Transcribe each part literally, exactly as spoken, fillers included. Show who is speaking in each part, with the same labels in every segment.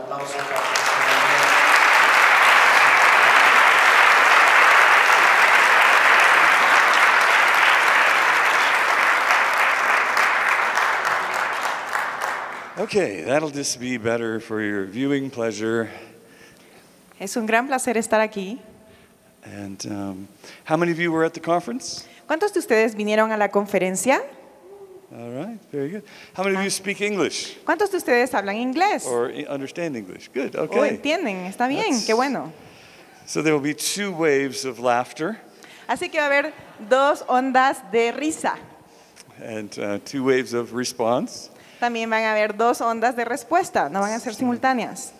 Speaker 1: aplauso para
Speaker 2: Okay, that'll just be better for your viewing pleasure.
Speaker 3: Es un gran placer estar aquí.
Speaker 2: And um, how many of you were at the conference?
Speaker 3: ¿Cuántos de ustedes vinieron a la conferencia?
Speaker 2: All right, very good. How many of you speak English
Speaker 3: ¿Cuántos de ustedes hablan inglés?
Speaker 2: or i- understand English? Good,
Speaker 3: ¿O
Speaker 2: okay.
Speaker 3: entienden? Está bien,
Speaker 2: That's-
Speaker 3: qué bueno.
Speaker 2: So there will be two waves of laughter
Speaker 3: Así que va a haber dos ondas de risa.
Speaker 2: and uh, two waves of response.
Speaker 3: También van a haber dos ondas de respuesta, no van a ser simultáneas.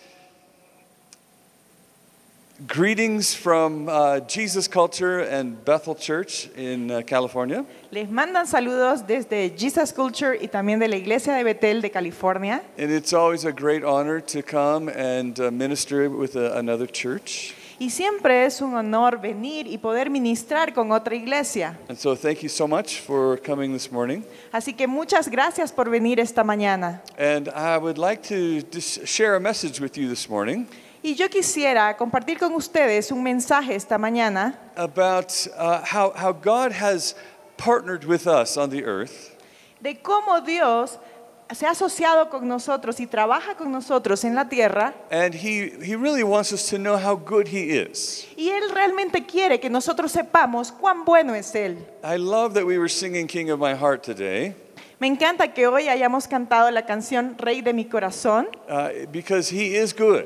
Speaker 2: Greetings from uh, Jesus Culture and Bethel Church in uh, California.
Speaker 3: Les mandan saludos desde Jesus Culture y también de la Iglesia de Betel de California.
Speaker 2: And it's always a great honor to come and uh, minister with a, another church.
Speaker 3: Y siempre es un honor venir y poder ministrar con otra iglesia.
Speaker 2: And so thank you so much for coming this morning.
Speaker 3: Así que muchas gracias por venir esta mañana.
Speaker 2: And I would like to just share a message with you this morning
Speaker 3: Y yo quisiera compartir con ustedes un mensaje esta mañana
Speaker 2: about uh, how, how God has partnered with us on the earth
Speaker 3: de cómo Dios se ha asociado con nosotros y trabaja con nosotros en la tierra.
Speaker 2: and he, he really wants us to know how good he is.
Speaker 3: Y Él realmente quiere que nosotros sepamos cuán bueno es Él.
Speaker 2: I love that we were singing King of My Heart today
Speaker 3: Me encanta que hoy hayamos cantado la canción Rey de mi corazón,
Speaker 2: uh, because he is good.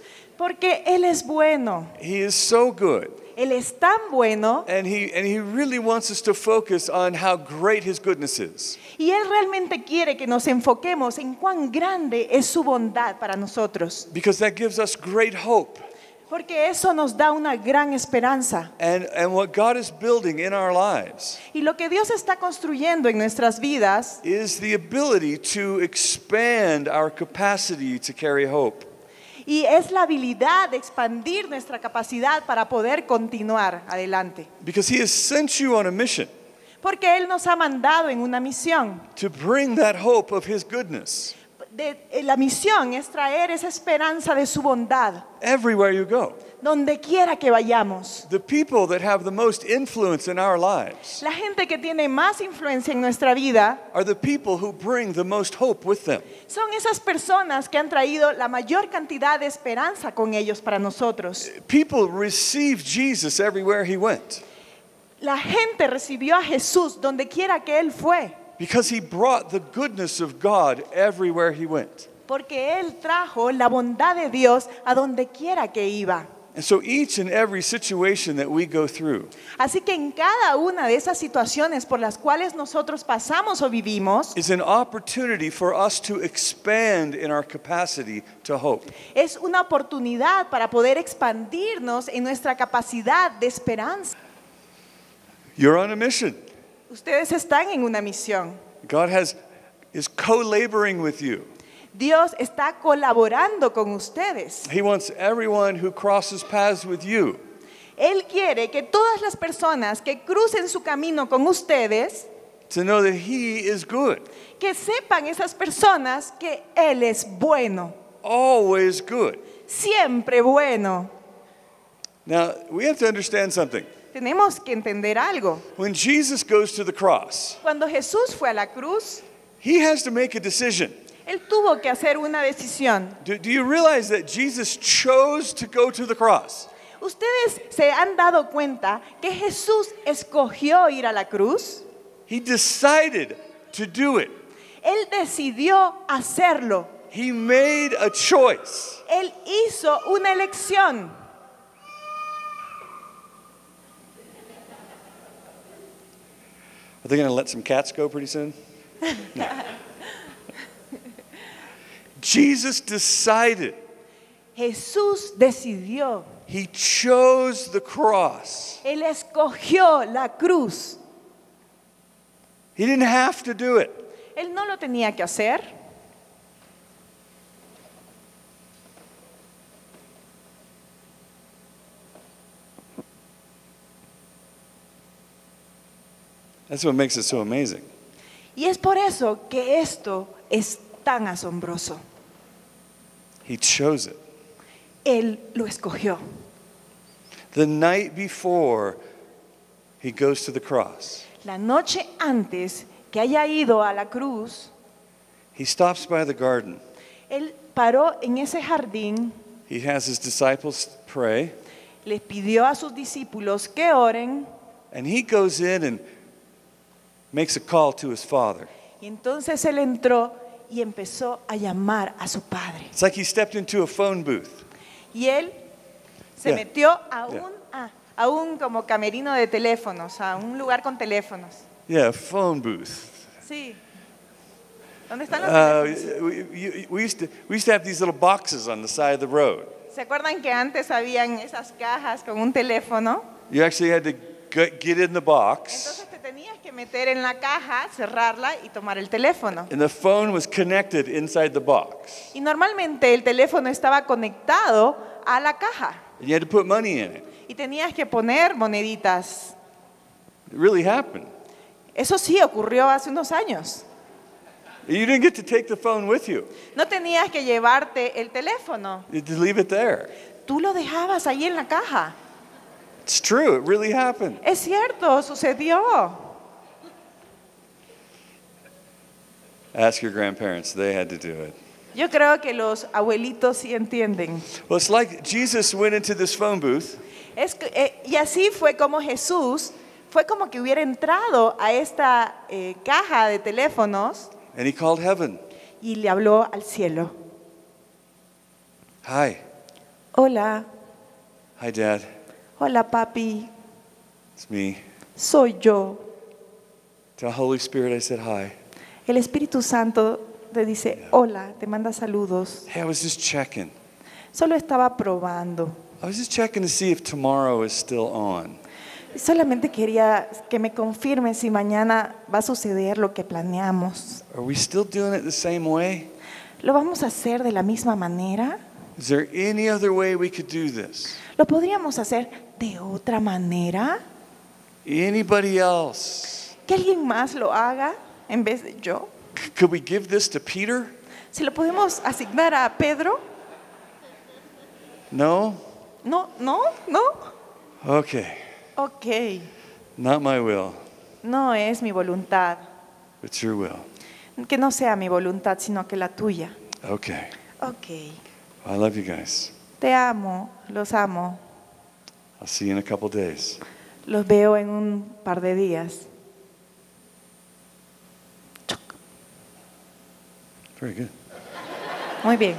Speaker 3: porque Él es bueno.
Speaker 2: He is so good.
Speaker 3: Él es tan bueno
Speaker 2: And he, and he really wants us to focus on how great his goodness is.
Speaker 3: y Él realmente quiere que nos enfoquemos en cuán grande es su bondad para nosotros,
Speaker 2: Because that gives us great hope.
Speaker 3: porque eso nos da una gran esperanza.
Speaker 2: And, and what God is building in our lives
Speaker 3: Y lo que Dios está construyendo en nuestras vidas
Speaker 2: is the ability to expand our capacity to carry hope.
Speaker 3: y es la habilidad de expandir nuestra capacidad para poder continuar adelante.
Speaker 2: Because he has sent you on a mission
Speaker 3: Porque Él nos ha mandado en una misión.
Speaker 2: to bring that hope of his goodness
Speaker 3: De- eh, la misión es traer esa esperanza de su bondad
Speaker 2: everywhere you go.
Speaker 3: donde quiera que vayamos.
Speaker 2: The people that have the most influence in our lives
Speaker 3: La gente que tiene más influencia en nuestra vida
Speaker 2: are the people who bring the most hope with them.
Speaker 3: son esas personas que han traído la mayor cantidad de esperanza con ellos para nosotros.
Speaker 2: People received Jesus everywhere he went
Speaker 3: La gente recibió a Jesús donde quiera que Él fue,
Speaker 2: because he brought the goodness of God everywhere he went.
Speaker 3: porque Él trajo la bondad de Dios a donde quiera que iba.
Speaker 2: And so each and every situation that we go through
Speaker 3: Así que en cada una de esas situaciones por las cuales nosotros pasamos o vivimos,
Speaker 2: is an opportunity for us to expand in our capacity to hope.
Speaker 3: es una oportunidad para poder expandirnos en nuestra capacidad de esperanza.
Speaker 2: You're on a mission.
Speaker 3: Ustedes están en una misión.
Speaker 2: God has is co-laboring with you.
Speaker 3: Dios está colaborando con ustedes.
Speaker 2: He wants everyone who crosses paths with you
Speaker 3: Él quiere que todas las personas que crucen su camino con ustedes,
Speaker 2: to know that he is good,
Speaker 3: que sepan esas personas que Él es bueno,
Speaker 2: always good.
Speaker 3: siempre bueno.
Speaker 2: Now, we have to understand something.
Speaker 3: Tenemos que entender algo.
Speaker 2: When Jesus goes to the cross,
Speaker 3: Cuando Jesús fue a la cruz,
Speaker 2: he has to make a decision.
Speaker 3: Él tuvo que hacer una decisión.
Speaker 2: Do, do you realize that Jesus chose to go to the cross?
Speaker 3: ¿Ustedes se han dado cuenta que Jesús escogió ir a la cruz?
Speaker 2: He decided to do it.
Speaker 3: Él decidió hacerlo.
Speaker 2: He made a choice.
Speaker 3: Él hizo una elección.
Speaker 2: Are they going to let some cats go pretty soon? No. Jesus decided.
Speaker 3: Jesús decidió.
Speaker 2: He chose the cross.
Speaker 3: Él escogió la cruz.
Speaker 2: He didn't have to do it.
Speaker 3: Él no lo tenía que hacer.
Speaker 2: That's what makes it so amazing.
Speaker 3: Y es por eso que esto es tan asombroso.
Speaker 2: He chose it.
Speaker 3: Él lo escogió.
Speaker 2: The night before he goes to the cross,
Speaker 3: La noche antes que haya ido a la cruz,
Speaker 2: he stops by the garden.
Speaker 3: él paró en ese jardín,
Speaker 2: He has his disciples pray,
Speaker 3: les pidió a sus discípulos que oren,
Speaker 2: and he goes in and makes a call to his Father.
Speaker 3: y entonces él entró y empezó a llamar a su padre.
Speaker 2: It's like he stepped into a phone booth.
Speaker 3: Y él se
Speaker 2: Yeah.
Speaker 3: metió a un,
Speaker 2: Yeah.
Speaker 3: ah, a un como camerino de teléfonos, a un lugar con teléfonos.
Speaker 2: Yeah, a phone booth.
Speaker 3: Sí. ¿Dónde están los
Speaker 2: Uh,
Speaker 3: teléfonos?
Speaker 2: we, you- we, used to, we used to have these little boxes on the side of the road.
Speaker 3: ¿Se acuerdan que antes habían esas cajas con un teléfono?
Speaker 2: You actually had to get get in the box,
Speaker 3: Entonces te tenías que meter en la caja, cerrarla y tomar el teléfono.
Speaker 2: and the phone was connected inside the box.
Speaker 3: Y normalmente el teléfono estaba conectado a la caja
Speaker 2: And you had to put money in it.
Speaker 3: y tenías que poner moneditas.
Speaker 2: It really happened.
Speaker 3: Eso sí ocurrió hace unos años.
Speaker 2: You didn't get to take the phone with you.
Speaker 3: No tenías que llevarte el teléfono.
Speaker 2: You had to leave it there.
Speaker 3: Tú lo dejabas ahí en la caja.
Speaker 2: It's true. It really happened.
Speaker 3: Es cierto, sucedió.
Speaker 2: Ask your grandparents. They had to do it.
Speaker 3: Yo creo que los abuelitos sí entienden.
Speaker 2: Well, it's like Jesus went into this phone booth,
Speaker 3: Es que, eh, y así fue como Jesús, fue como que hubiera entrado a esta eh, caja de teléfonos
Speaker 2: and he called heaven.
Speaker 3: y le habló al cielo.
Speaker 2: Hi.
Speaker 3: Hola,
Speaker 2: Hi, Dad.
Speaker 3: hola papi,
Speaker 2: It's me.
Speaker 3: soy yo.
Speaker 2: To the Holy Spirit, I said hi.
Speaker 3: El Espíritu Santo te dice, hola, te manda saludos.
Speaker 2: Hey, I was just checking.
Speaker 3: Solo estaba probando.
Speaker 2: I was just checking to see if tomorrow is still on.
Speaker 3: Solamente quería que me confirme si mañana va a suceder lo que planeamos.
Speaker 2: Are we still doing it the same way?
Speaker 3: ¿Lo vamos a hacer de la misma manera?
Speaker 2: Is there any other way we could do this?
Speaker 3: ¿Lo podríamos hacer de otra manera?
Speaker 2: Anybody else?
Speaker 3: ¿Que alguien más lo haga en vez de yo?
Speaker 2: C- Could we give this to Peter?
Speaker 3: ¿Se lo podemos asignar a Pedro?
Speaker 2: No?
Speaker 3: No, no, no.
Speaker 2: Okay.
Speaker 3: Ok,
Speaker 2: Not my will,
Speaker 3: no es mi voluntad.
Speaker 2: but your will.
Speaker 3: Que no sea mi voluntad, sino que la tuya.
Speaker 2: Okay.
Speaker 3: Ok,
Speaker 2: I love you guys.
Speaker 3: te amo, los amo.
Speaker 2: I'll see you in a couple days.
Speaker 3: Los veo en un par de días.
Speaker 2: Very good.
Speaker 3: Muy bien.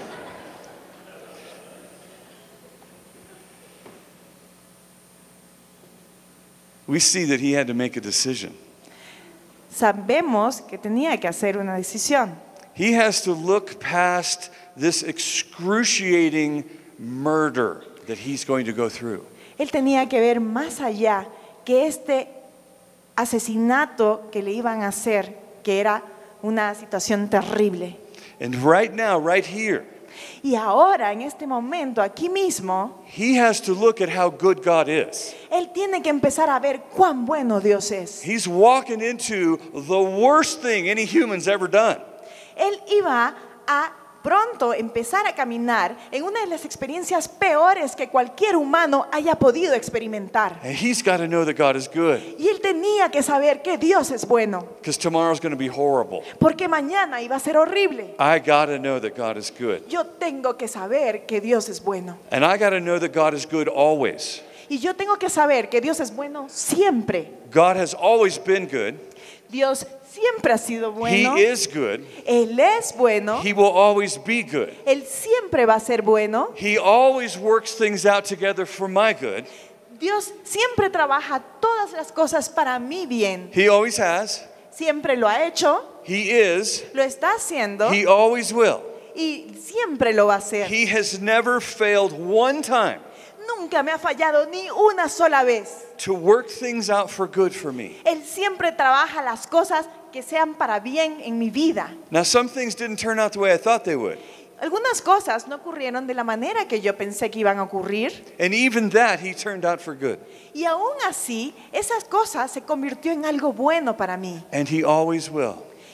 Speaker 2: We see that he had to make a decision.
Speaker 3: Sabemos que tenía que hacer una decisión.
Speaker 2: He has to look past this excruciating murder that he's going to go through.
Speaker 3: Él tenía que ver más allá que este asesinato que le iban a hacer, que era una situación terrible.
Speaker 2: And right now, right here,
Speaker 3: Y ahora, en este momento, aquí mismo,
Speaker 2: he has to look at how good God is.
Speaker 3: él tiene que empezar a ver cuán bueno Dios es.
Speaker 2: He's walking into the worst thing any human's ever done.
Speaker 3: Él iba a pronto empezar a caminar en una de las experiencias peores que cualquier humano haya podido experimentar.
Speaker 2: And he's got to know that God is good,
Speaker 3: Y él tenía que saber que Dios es bueno,
Speaker 2: because tomorrow's going to be horrible.
Speaker 3: porque mañana iba a ser horrible.
Speaker 2: I got to know that God is good.
Speaker 3: Yo tengo que saber que Dios es bueno.
Speaker 2: And I got to know that God is good always.
Speaker 3: Y yo tengo que saber que Dios es bueno siempre.
Speaker 2: God has always been good.
Speaker 3: Dios siempre ha sido bueno.
Speaker 2: He is good.
Speaker 3: Él es bueno.
Speaker 2: He will always be good.
Speaker 3: Él siempre va a ser bueno.
Speaker 2: He always works things out together for my good.
Speaker 3: Dios siempre trabaja todas las cosas para mi bien.
Speaker 2: He always has.
Speaker 3: Siempre lo ha hecho,
Speaker 2: He is.
Speaker 3: lo está haciendo
Speaker 2: He always will.
Speaker 3: y siempre lo va a hacer.
Speaker 2: He has never failed one time
Speaker 3: Nunca me ha fallado ni una sola vez.
Speaker 2: to work things out for good for me.
Speaker 3: Él siempre trabaja las cosas que sean para bien en mi vida.
Speaker 2: Now, some things didn't turn out the way I thought they would.
Speaker 3: Algunas cosas no ocurrieron de la manera que yo pensé que iban a ocurrir.
Speaker 2: And even that, He turned out for good.
Speaker 3: Y aún así, esas cosas se convirtió en algo bueno para mí.
Speaker 2: And He always will.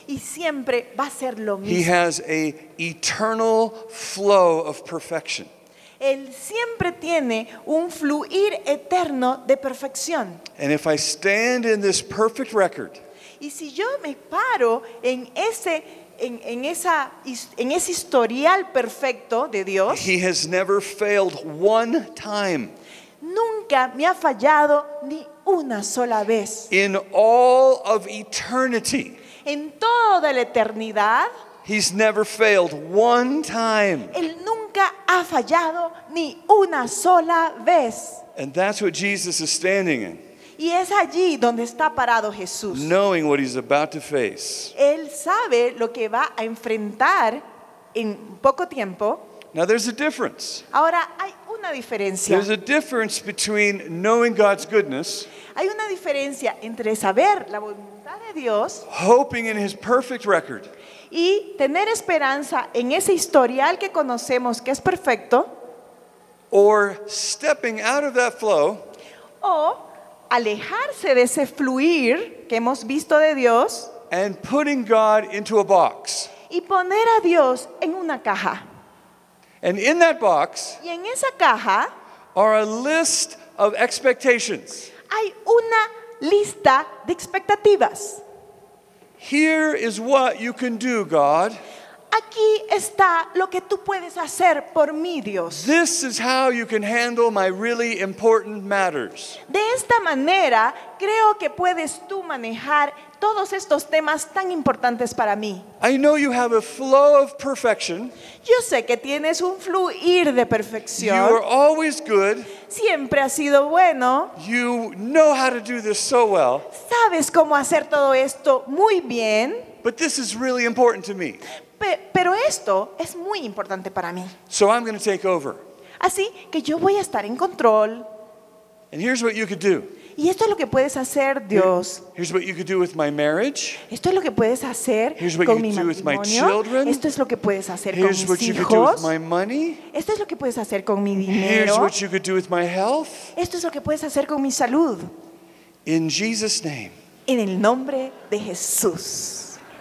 Speaker 3: y siempre va a ser lo
Speaker 2: He
Speaker 3: mismo.
Speaker 2: has a eternal flow of perfection.
Speaker 3: Él siempre tiene un fluir eterno de perfección.
Speaker 2: And if I stand in this perfect record,
Speaker 3: Y si yo me paro en ese, en, en esa, his- en ese historial perfecto de Dios,
Speaker 2: He has never failed one time.
Speaker 3: nunca me ha fallado ni una sola vez.
Speaker 2: In all of eternity,
Speaker 3: En toda la eternidad,
Speaker 2: He's never failed one time.
Speaker 3: Él nunca ha fallado ni una sola vez.
Speaker 2: And that's what Jesus is standing in,
Speaker 3: Y es allí donde está parado Jesús.
Speaker 2: knowing what He's about to face.
Speaker 3: Él sabe lo que va a enfrentar en poco tiempo.
Speaker 2: Now, there's a difference.
Speaker 3: Ahora, hay una diferencia.
Speaker 2: There's a difference between knowing God's goodness,
Speaker 3: Hay una diferencia entre saber la voluntad de Dios
Speaker 2: hoping in His perfect record,
Speaker 3: y tener esperanza en ese historial que conocemos que es perfecto,
Speaker 2: or stepping out of that flow
Speaker 3: o alejarse de ese fluir que hemos visto de Dios
Speaker 2: and putting God into a box.
Speaker 3: y poner a Dios en una caja.
Speaker 2: And in that box
Speaker 3: Y en esa caja
Speaker 2: are a list of expectations.
Speaker 3: hay una lista de expectativas.
Speaker 2: Here is what you can do, God.
Speaker 3: Aquí está lo que tú puedes hacer por mí, Dios.
Speaker 2: This is how you can handle my really important matters.
Speaker 3: De esta manera, creo que puedes tú manejar todos estos temas tan importantes para mí.
Speaker 2: I know you have a flow of perfection.
Speaker 3: Yo sé que tienes un fluir de
Speaker 2: You are
Speaker 3: perfección.
Speaker 2: always good.
Speaker 3: Siempre has sido bueno.
Speaker 2: You know how to do this so well.
Speaker 3: Sabes cómo hacer todo esto muy bien.
Speaker 2: But this is really important to me.
Speaker 3: Pe- Pero esto es muy importante para mí.
Speaker 2: So I'm going to take over.
Speaker 3: Así que yo voy a estar en control.
Speaker 2: And here's what you could do.
Speaker 3: Y esto es lo que puedes hacer, Dios.
Speaker 2: Here's what you could do with my marriage.
Speaker 3: Esto es lo que puedes hacer
Speaker 2: Here's what
Speaker 3: con
Speaker 2: you
Speaker 3: mi
Speaker 2: do with my
Speaker 3: matrimonio.
Speaker 2: children.
Speaker 3: Esto es lo que puedes hacer con
Speaker 2: Here's what
Speaker 3: mis
Speaker 2: you could do with
Speaker 3: hijos.
Speaker 2: my money.
Speaker 3: Esto es lo que puedes hacer con mi
Speaker 2: Here's
Speaker 3: dinero.
Speaker 2: what you could do with my health.
Speaker 3: Esto es lo que puedes hacer con mi salud.
Speaker 2: In Jesus' name.
Speaker 3: En el nombre de Jesús.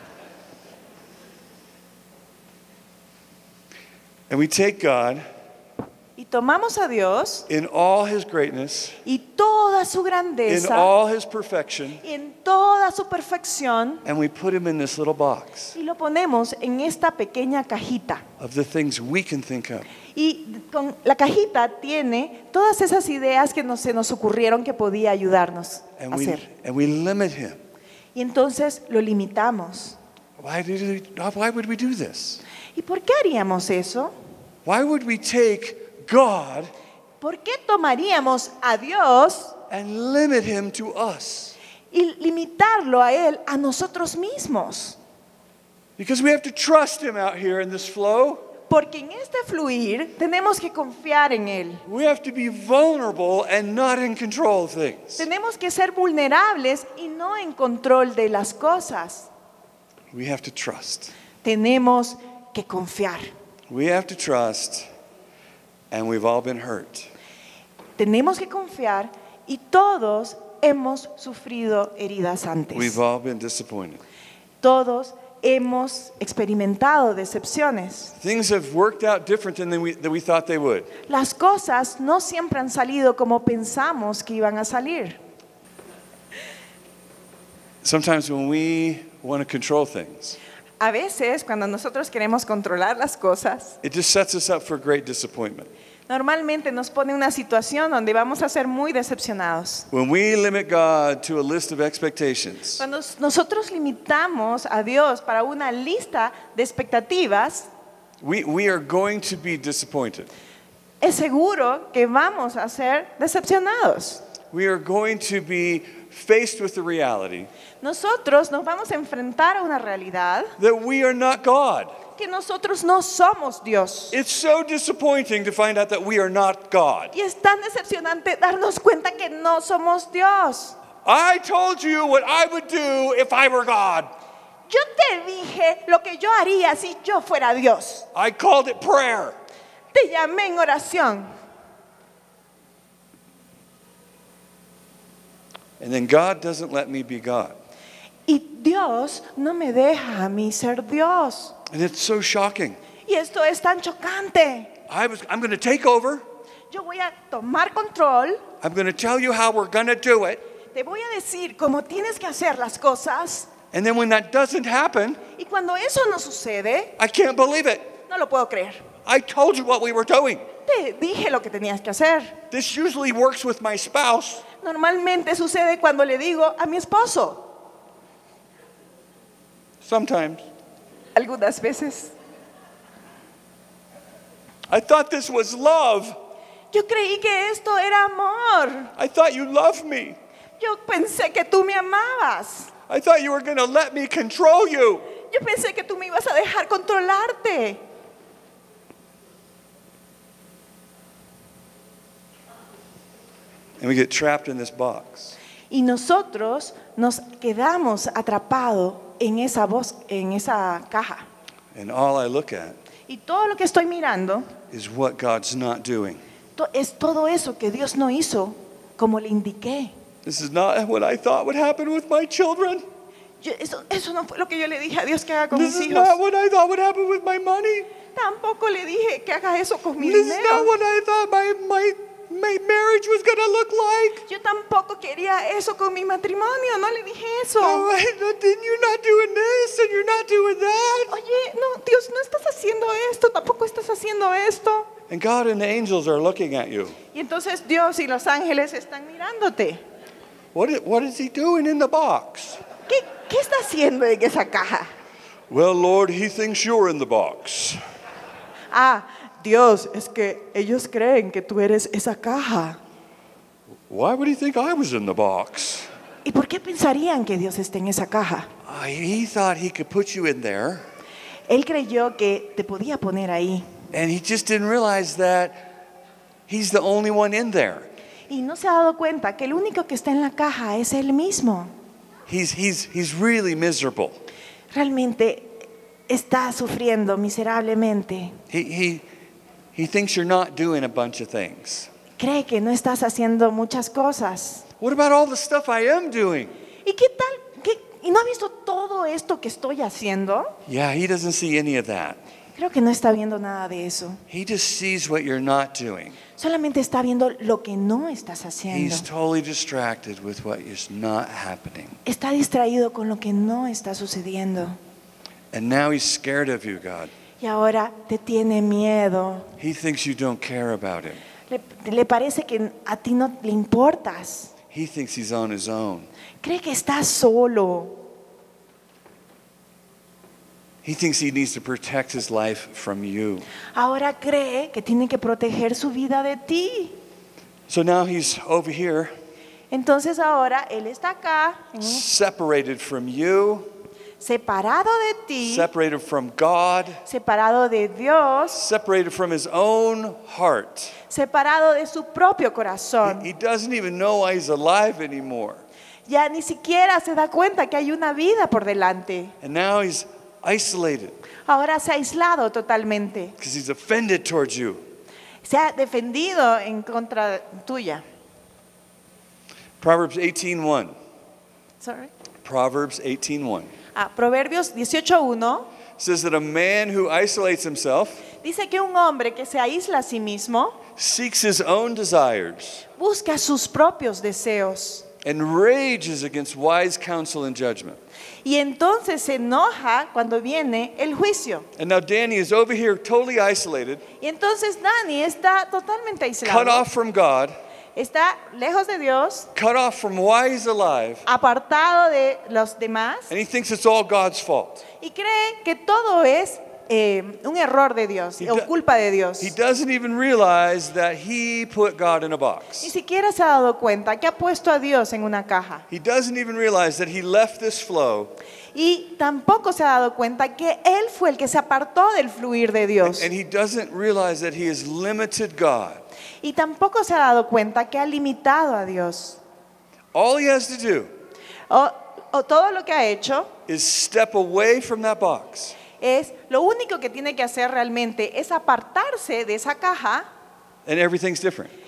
Speaker 2: And we take God
Speaker 3: Y tomamos a Dios
Speaker 2: in all His greatness,
Speaker 3: y toda su
Speaker 2: in
Speaker 3: grandeza
Speaker 2: all His perfection,
Speaker 3: y en toda su perfección
Speaker 2: and we put Him in this little box
Speaker 3: y lo ponemos en esta pequeña cajita.
Speaker 2: of the things we can think of.
Speaker 3: Y con la cajita tiene todas esas ideas que nos, se nos ocurrieron que podía ayudarnos a
Speaker 2: And we,
Speaker 3: hacer.
Speaker 2: and we limit Him.
Speaker 3: Y entonces lo limitamos.
Speaker 2: Why, did we, why would we do this?
Speaker 3: ¿Y por qué haríamos eso?
Speaker 2: Why would we take God
Speaker 3: ¿Por qué tomaríamos a Dios
Speaker 2: and limit Him to us?
Speaker 3: y limitarlo a Él, a nosotros mismos?
Speaker 2: Because we have to trust Him out here in this flow.
Speaker 3: Porque en este fluir tenemos que confiar en Él.
Speaker 2: We have to be vulnerable and not in control of things.
Speaker 3: Tenemos que ser vulnerables y no en control de las cosas.
Speaker 2: We have to trust.
Speaker 3: Tenemos que confiar.
Speaker 2: We have to trust, and we've all been hurt.
Speaker 3: Tenemos que confiar y todos hemos sufrido heridas antes.
Speaker 2: We've all been disappointed.
Speaker 3: Todos hemos experimentado decepciones.
Speaker 2: Things have worked out different than we, than we thought they would.
Speaker 3: Las cosas no siempre han salido como pensamos que iban a salir.
Speaker 2: Sometimes when we want to control things,
Speaker 3: A veces, cuando nosotros queremos controlar las cosas,
Speaker 2: it just sets us up for great disappointment.
Speaker 3: normalmente nos pone en una situación donde vamos a ser muy decepcionados.
Speaker 2: When we limit God to a list of expectations,
Speaker 3: Cuando nosotros limitamos a Dios para una lista de expectativas,
Speaker 2: we, we are going to be disappointed.
Speaker 3: es seguro que vamos a ser decepcionados.
Speaker 2: We are going to be faced with the reality
Speaker 3: Nosotros nos vamos a enfrentar a una realidad
Speaker 2: that we are not God.
Speaker 3: que nosotros no somos Dios.
Speaker 2: It's so disappointing to find out that we are not God.
Speaker 3: Y es tan decepcionante darnos cuenta que no somos Dios.
Speaker 2: I told you what I would do if I were God.
Speaker 3: Yo te dije lo que yo haría si yo fuera Dios.
Speaker 2: I called it prayer.
Speaker 3: Te llamé en oración.
Speaker 2: And then God doesn't let me be God.
Speaker 3: Y Dios no me deja a mí ser Dios.
Speaker 2: And it's so shocking.
Speaker 3: Y esto es tan chocante.
Speaker 2: I was, I'm going to take over.
Speaker 3: Yo voy a tomar control.
Speaker 2: I'm going to tell you how we're going to do it.
Speaker 3: Te voy a decir cómo tienes que hacer las cosas.
Speaker 2: And then when that doesn't happen,
Speaker 3: Y cuando eso no sucede,
Speaker 2: I can't believe it.
Speaker 3: no lo puedo creer.
Speaker 2: I told you what we were doing.
Speaker 3: Te dije lo que tenías que hacer.
Speaker 2: This usually works with my spouse.
Speaker 3: Normalmente sucede cuando le digo a mi esposo.
Speaker 2: Sometimes.
Speaker 3: Algunas veces.
Speaker 2: I thought this was love.
Speaker 3: Yo creí que esto era amor.
Speaker 2: I thought you loved me.
Speaker 3: Yo pensé que tú me amabas.
Speaker 2: I thought you were going to let me control you.
Speaker 3: Yo pensé que tú me ibas a dejar controlarte.
Speaker 2: And we get trapped in this box.
Speaker 3: Y nosotros nos quedamos atrapados en esa voz, en esa caja.
Speaker 2: And all I look at
Speaker 3: Y todo lo que estoy mirando
Speaker 2: is what God's not doing.
Speaker 3: to- es todo eso que Dios no hizo como le indiqué.
Speaker 2: This is not what I thought would happen with my children.
Speaker 3: Yo- eso, eso no fue lo que yo le dije a Dios que haga con
Speaker 2: This
Speaker 3: mis
Speaker 2: is
Speaker 3: hijos.
Speaker 2: not what I thought would happen with my money.
Speaker 3: Tampoco le dije que haga eso con mi
Speaker 2: This is not
Speaker 3: dinero.
Speaker 2: what I thought my, my, my marriage was going to look like.
Speaker 3: Yo tampoco quería eso con mi matrimonio. No le dije eso.
Speaker 2: Oh, I- then you're not doing this and you're not doing that.
Speaker 3: Oye, no, Dios, no estás haciendo esto, tampoco estás haciendo esto.
Speaker 2: And God and the angels are looking at you.
Speaker 3: Y entonces Dios y los ángeles están mirándote.
Speaker 2: What is, what is he doing in the box?
Speaker 3: ¿Qué, qué está haciendo en esa caja?
Speaker 2: Well, Lord, he thinks you're in the box.
Speaker 3: Ah, Dios, es que ellos creen que tú eres esa caja.
Speaker 2: Why would he think I was in the box?
Speaker 3: ¿Y por qué pensarían que Dios esté en esa caja?
Speaker 2: Uh, he thought he could put you in there,
Speaker 3: Él creyó que te podía poner ahí.
Speaker 2: and he just didn't realize that he's the only one in there.
Speaker 3: Y no se ha dado cuenta que el único que está en la caja es Él mismo.
Speaker 2: He's, he's, he's really miserable.
Speaker 3: Realmente está sufriendo miserablemente.
Speaker 2: He, he, he thinks you're not doing a bunch of things.
Speaker 3: Cree que no estás haciendo muchas cosas.
Speaker 2: What about all the stuff I am doing?
Speaker 3: ¿Y qué tal? ¿Qué- ¿Y no ha visto todo esto que estoy haciendo?
Speaker 2: Yeah, he doesn't see any of that.
Speaker 3: Creo que no está viendo nada de eso.
Speaker 2: He just sees what you're not doing.
Speaker 3: Solamente está viendo lo que no estás haciendo.
Speaker 2: He's totally distracted with what is not happening.
Speaker 3: Está distraído con lo que no está sucediendo.
Speaker 2: And now he's scared of you, God.
Speaker 3: Y ahora te tiene miedo.
Speaker 2: He thinks you don't care about him.
Speaker 3: Le, le parece que a ti no le importas.
Speaker 2: He thinks he's on his own.
Speaker 3: Cree que estás solo.
Speaker 2: He thinks he needs to protect his life from you.
Speaker 3: Ahora cree que tiene que proteger su vida de ti.
Speaker 2: So now he's over here,
Speaker 3: Entonces ahora él está acá, en-
Speaker 2: separated from you,
Speaker 3: separado de ti,
Speaker 2: separated from God,
Speaker 3: separado de Dios,
Speaker 2: separated from his own heart.
Speaker 3: separado de su propio corazón.
Speaker 2: He doesn't even know why he's alive anymore.
Speaker 3: Ya ni siquiera se da cuenta que hay una vida por delante.
Speaker 2: And now he's isolated
Speaker 3: Ahora se ha aislado totalmente.
Speaker 2: because he's offended towards you.
Speaker 3: Se ha defendido en contra tuya.
Speaker 2: Proverbs eighteen one.
Speaker 3: Sorry.
Speaker 2: Proverbs eighteen one
Speaker 3: Ah, Proverbios dieciocho uno
Speaker 2: says that a man who isolates himself
Speaker 3: dice que un hombre que se aísla a sí mismo
Speaker 2: seeks his own desires
Speaker 3: busca sus propios deseos
Speaker 2: and rages against wise counsel and judgment.
Speaker 3: y entonces se enoja cuando viene el juicio.
Speaker 2: And now Danny is over here totally isolated,
Speaker 3: Y entonces Dani está totalmente
Speaker 2: cut
Speaker 3: aislado,
Speaker 2: off from God,
Speaker 3: está lejos de Dios,
Speaker 2: cut off from why he's alive,
Speaker 3: apartado de los demás
Speaker 2: and he thinks it's all God's fault.
Speaker 3: y cree que todo es eh, un error de Dios
Speaker 2: He
Speaker 3: o
Speaker 2: do-
Speaker 3: culpa de Dios.
Speaker 2: He doesn't even realize that he put God in a
Speaker 3: Ni
Speaker 2: box.
Speaker 3: siquiera se ha dado cuenta que ha puesto a Dios en una caja.
Speaker 2: He doesn't even realize that he left this flow
Speaker 3: Y tampoco se ha dado cuenta que Él fue el que se apartó del fluir de Dios.
Speaker 2: and he doesn't realize that he has limited God.
Speaker 3: Y tampoco se ha dado cuenta que ha limitado a Dios.
Speaker 2: All he has to do
Speaker 3: O, o todo lo que ha hecho
Speaker 2: is step away from that box,
Speaker 3: es, lo único que tiene que hacer realmente es apartarse de esa caja
Speaker 2: and everything's different.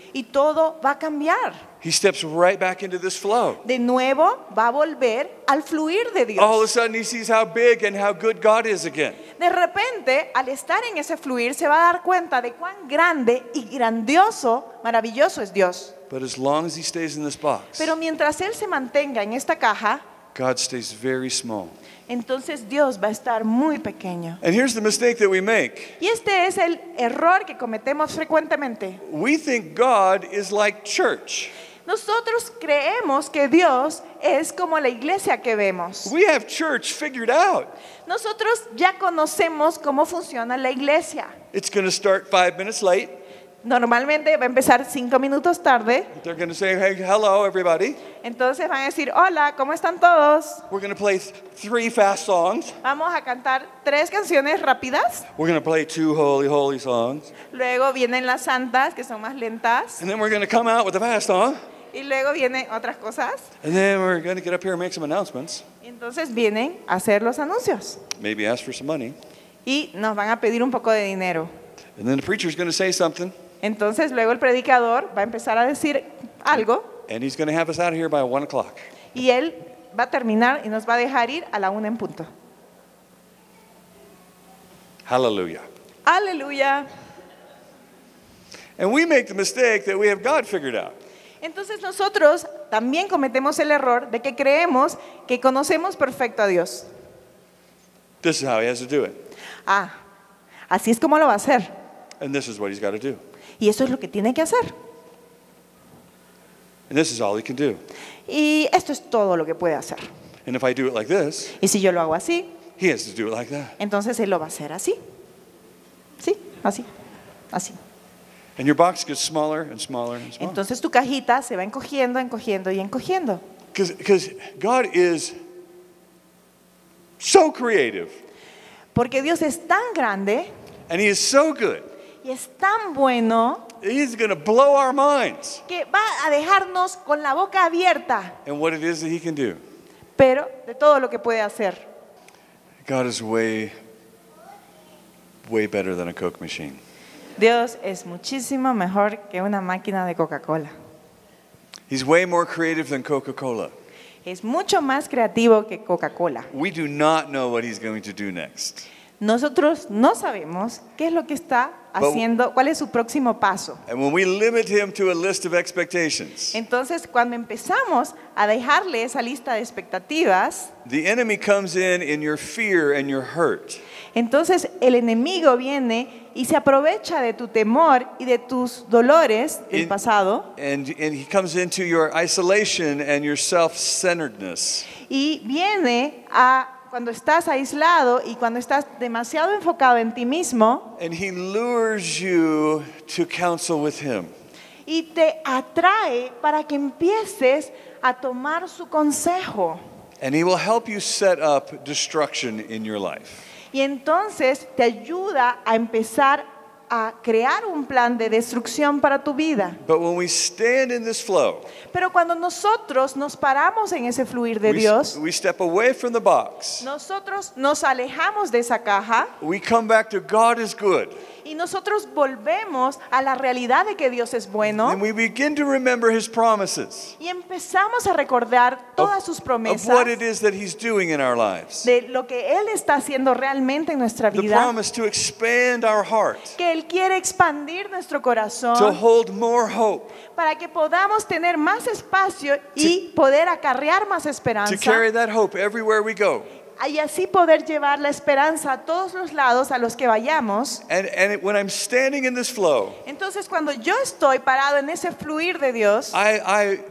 Speaker 3: y todo va a cambiar.
Speaker 2: He steps right back into this flow.
Speaker 3: De nuevo va a volver al fluir de Dios.
Speaker 2: All of a sudden he sees how big and how good God is again.
Speaker 3: De repente, al estar en ese fluir, se va a dar cuenta de cuán grande y grandioso, maravilloso es Dios.
Speaker 2: But as long as he stays in this box,
Speaker 3: Pero mientras Él se mantenga en esta caja,
Speaker 2: God stays very small.
Speaker 3: entonces Dios va a estar muy pequeño.
Speaker 2: And here's the mistake that we make.
Speaker 3: Y este es el error que cometemos frecuentemente.
Speaker 2: We think God is like church.
Speaker 3: Nosotros creemos que Dios es como la iglesia que vemos.
Speaker 2: We have church figured out.
Speaker 3: Nosotros ya conocemos cómo funciona la iglesia.
Speaker 2: It's going to start five minutes late.
Speaker 3: Normalmente va a empezar cinco minutos tarde.
Speaker 2: They're going to say, hey, hello, everybody.
Speaker 3: Entonces van a decir, hola, ¿cómo están todos?
Speaker 2: We're going to play th- three fast songs.
Speaker 3: Vamos a cantar tres canciones rápidas.
Speaker 2: We're going to play two holy, holy songs.
Speaker 3: Luego vienen las santas, que son más lentas.
Speaker 2: And then we're going to come out with the fast song.
Speaker 3: Y luego vienen otras cosas.
Speaker 2: And then we're going to get up here and make some announcements.
Speaker 3: Entonces vienen a hacer los anuncios.
Speaker 2: Maybe ask for some money.
Speaker 3: Y nos van a pedir un poco de dinero.
Speaker 2: And then the preacher's going to say something.
Speaker 3: Entonces luego el predicador va a empezar a decir algo.
Speaker 2: And he's going to have us out of here by one o'clock.
Speaker 3: Y él va a terminar y nos va a dejar ir a la una en punto.
Speaker 2: Hallelujah.
Speaker 3: Aleluya.
Speaker 2: And we make the mistake that we have God figured out.
Speaker 3: Entonces nosotros también cometemos el error de que creemos que conocemos perfecto a Dios.
Speaker 2: This is how he has to do it.
Speaker 3: Ah, así es como lo va a hacer.
Speaker 2: And this is what he's got to do.
Speaker 3: Y eso es lo que tiene que hacer.
Speaker 2: And this is all he can do.
Speaker 3: Y esto es todo lo que puede hacer.
Speaker 2: And if I do it like this,
Speaker 3: Y si yo lo hago así,
Speaker 2: he has to do it like that.
Speaker 3: entonces él lo va a hacer así. Sí, así, así.
Speaker 2: And your box gets smaller and smaller and smaller.
Speaker 3: Entonces tu cajita se va encogiendo, encogiendo y encogiendo.
Speaker 2: Because God is so creative
Speaker 3: Porque Dios es tan grande
Speaker 2: and he is so good.
Speaker 3: y es tan bueno
Speaker 2: He's going to blow our minds
Speaker 3: que va a dejarnos con la boca abierta,
Speaker 2: and what it is that he can do.
Speaker 3: pero de todo lo que puede hacer.
Speaker 2: God is way, way better than a Coke machine.
Speaker 3: Dios es muchísimo mejor que una máquina de Coca-Cola.
Speaker 2: He's way more creative than Coca-Cola.
Speaker 3: Es mucho más creativo que Coca-Cola.
Speaker 2: We do not know what he's going to do next.
Speaker 3: Nosotros no sabemos qué es lo que está haciendo, cuál es su próximo paso.
Speaker 2: And when we limit him to a list of expectations,
Speaker 3: Entonces, cuando empezamos a dejarle esa lista de expectativas,
Speaker 2: the enemy comes in in your fear and your hurt.
Speaker 3: entonces el enemigo viene y se aprovecha de tu temor y de tus dolores del
Speaker 2: In-
Speaker 3: pasado
Speaker 2: And, and he comes into your isolation and your self-centeredness.
Speaker 3: y viene a cuando estás aislado y cuando estás demasiado enfocado en ti mismo
Speaker 2: And he lures you to counsel with him.
Speaker 3: y te atrae para que empieces a tomar su consejo.
Speaker 2: And he will help you set up destruction in your life.
Speaker 3: Y entonces te ayuda a empezar a crear un plan de destrucción para tu vida.
Speaker 2: But when we stand in this flow,
Speaker 3: Pero cuando nosotros nos paramos en ese fluir de
Speaker 2: we,
Speaker 3: Dios,
Speaker 2: we step away from the box.
Speaker 3: nosotros nos alejamos de esa caja
Speaker 2: We come back to God is good.
Speaker 3: y nosotros volvemos a la realidad de que Dios es bueno
Speaker 2: And we begin to remember his promises
Speaker 3: y empezamos a recordar todas sus
Speaker 2: of
Speaker 3: promesas
Speaker 2: what it is that he's doing in our lives.
Speaker 3: de lo que Él está haciendo realmente en nuestra
Speaker 2: The
Speaker 3: vida,
Speaker 2: promise to expand our heart,
Speaker 3: que Él quiere expandir nuestro
Speaker 2: to
Speaker 3: corazón
Speaker 2: hold more hope,
Speaker 3: para que podamos tener más espacio y poder acarrear más
Speaker 2: to
Speaker 3: esperanza
Speaker 2: carry that hope everywhere we go.
Speaker 3: y así poder llevar la esperanza a todos los lados a los que vayamos.
Speaker 2: And, and it- when I'm standing in this flow,
Speaker 3: Entonces cuando yo estoy parado en ese fluir de Dios,
Speaker 2: I, I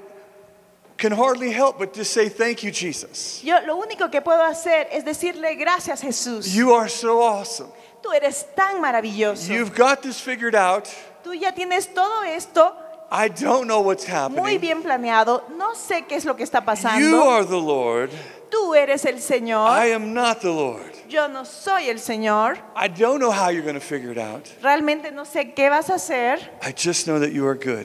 Speaker 2: can hardly help but just say, thank you, Jesus.
Speaker 3: yo lo único que puedo hacer es decirle gracias, Jesús.
Speaker 2: You are so awesome.
Speaker 3: Tú eres tan maravilloso.
Speaker 2: You've got this figured out.
Speaker 3: Tú ya tienes todo esto
Speaker 2: I don't know what's
Speaker 3: muy
Speaker 2: happening.
Speaker 3: bien planeado. No sé qué es lo que está
Speaker 2: You
Speaker 3: pasando.
Speaker 2: are the Lord.
Speaker 3: Tú eres el
Speaker 2: I
Speaker 3: Señor.
Speaker 2: am not the Lord.
Speaker 3: Yo no soy el Señor.
Speaker 2: I don't know how you're going to figure it out.
Speaker 3: Realmente no sé qué vas a hacer.
Speaker 2: I just know that you are good.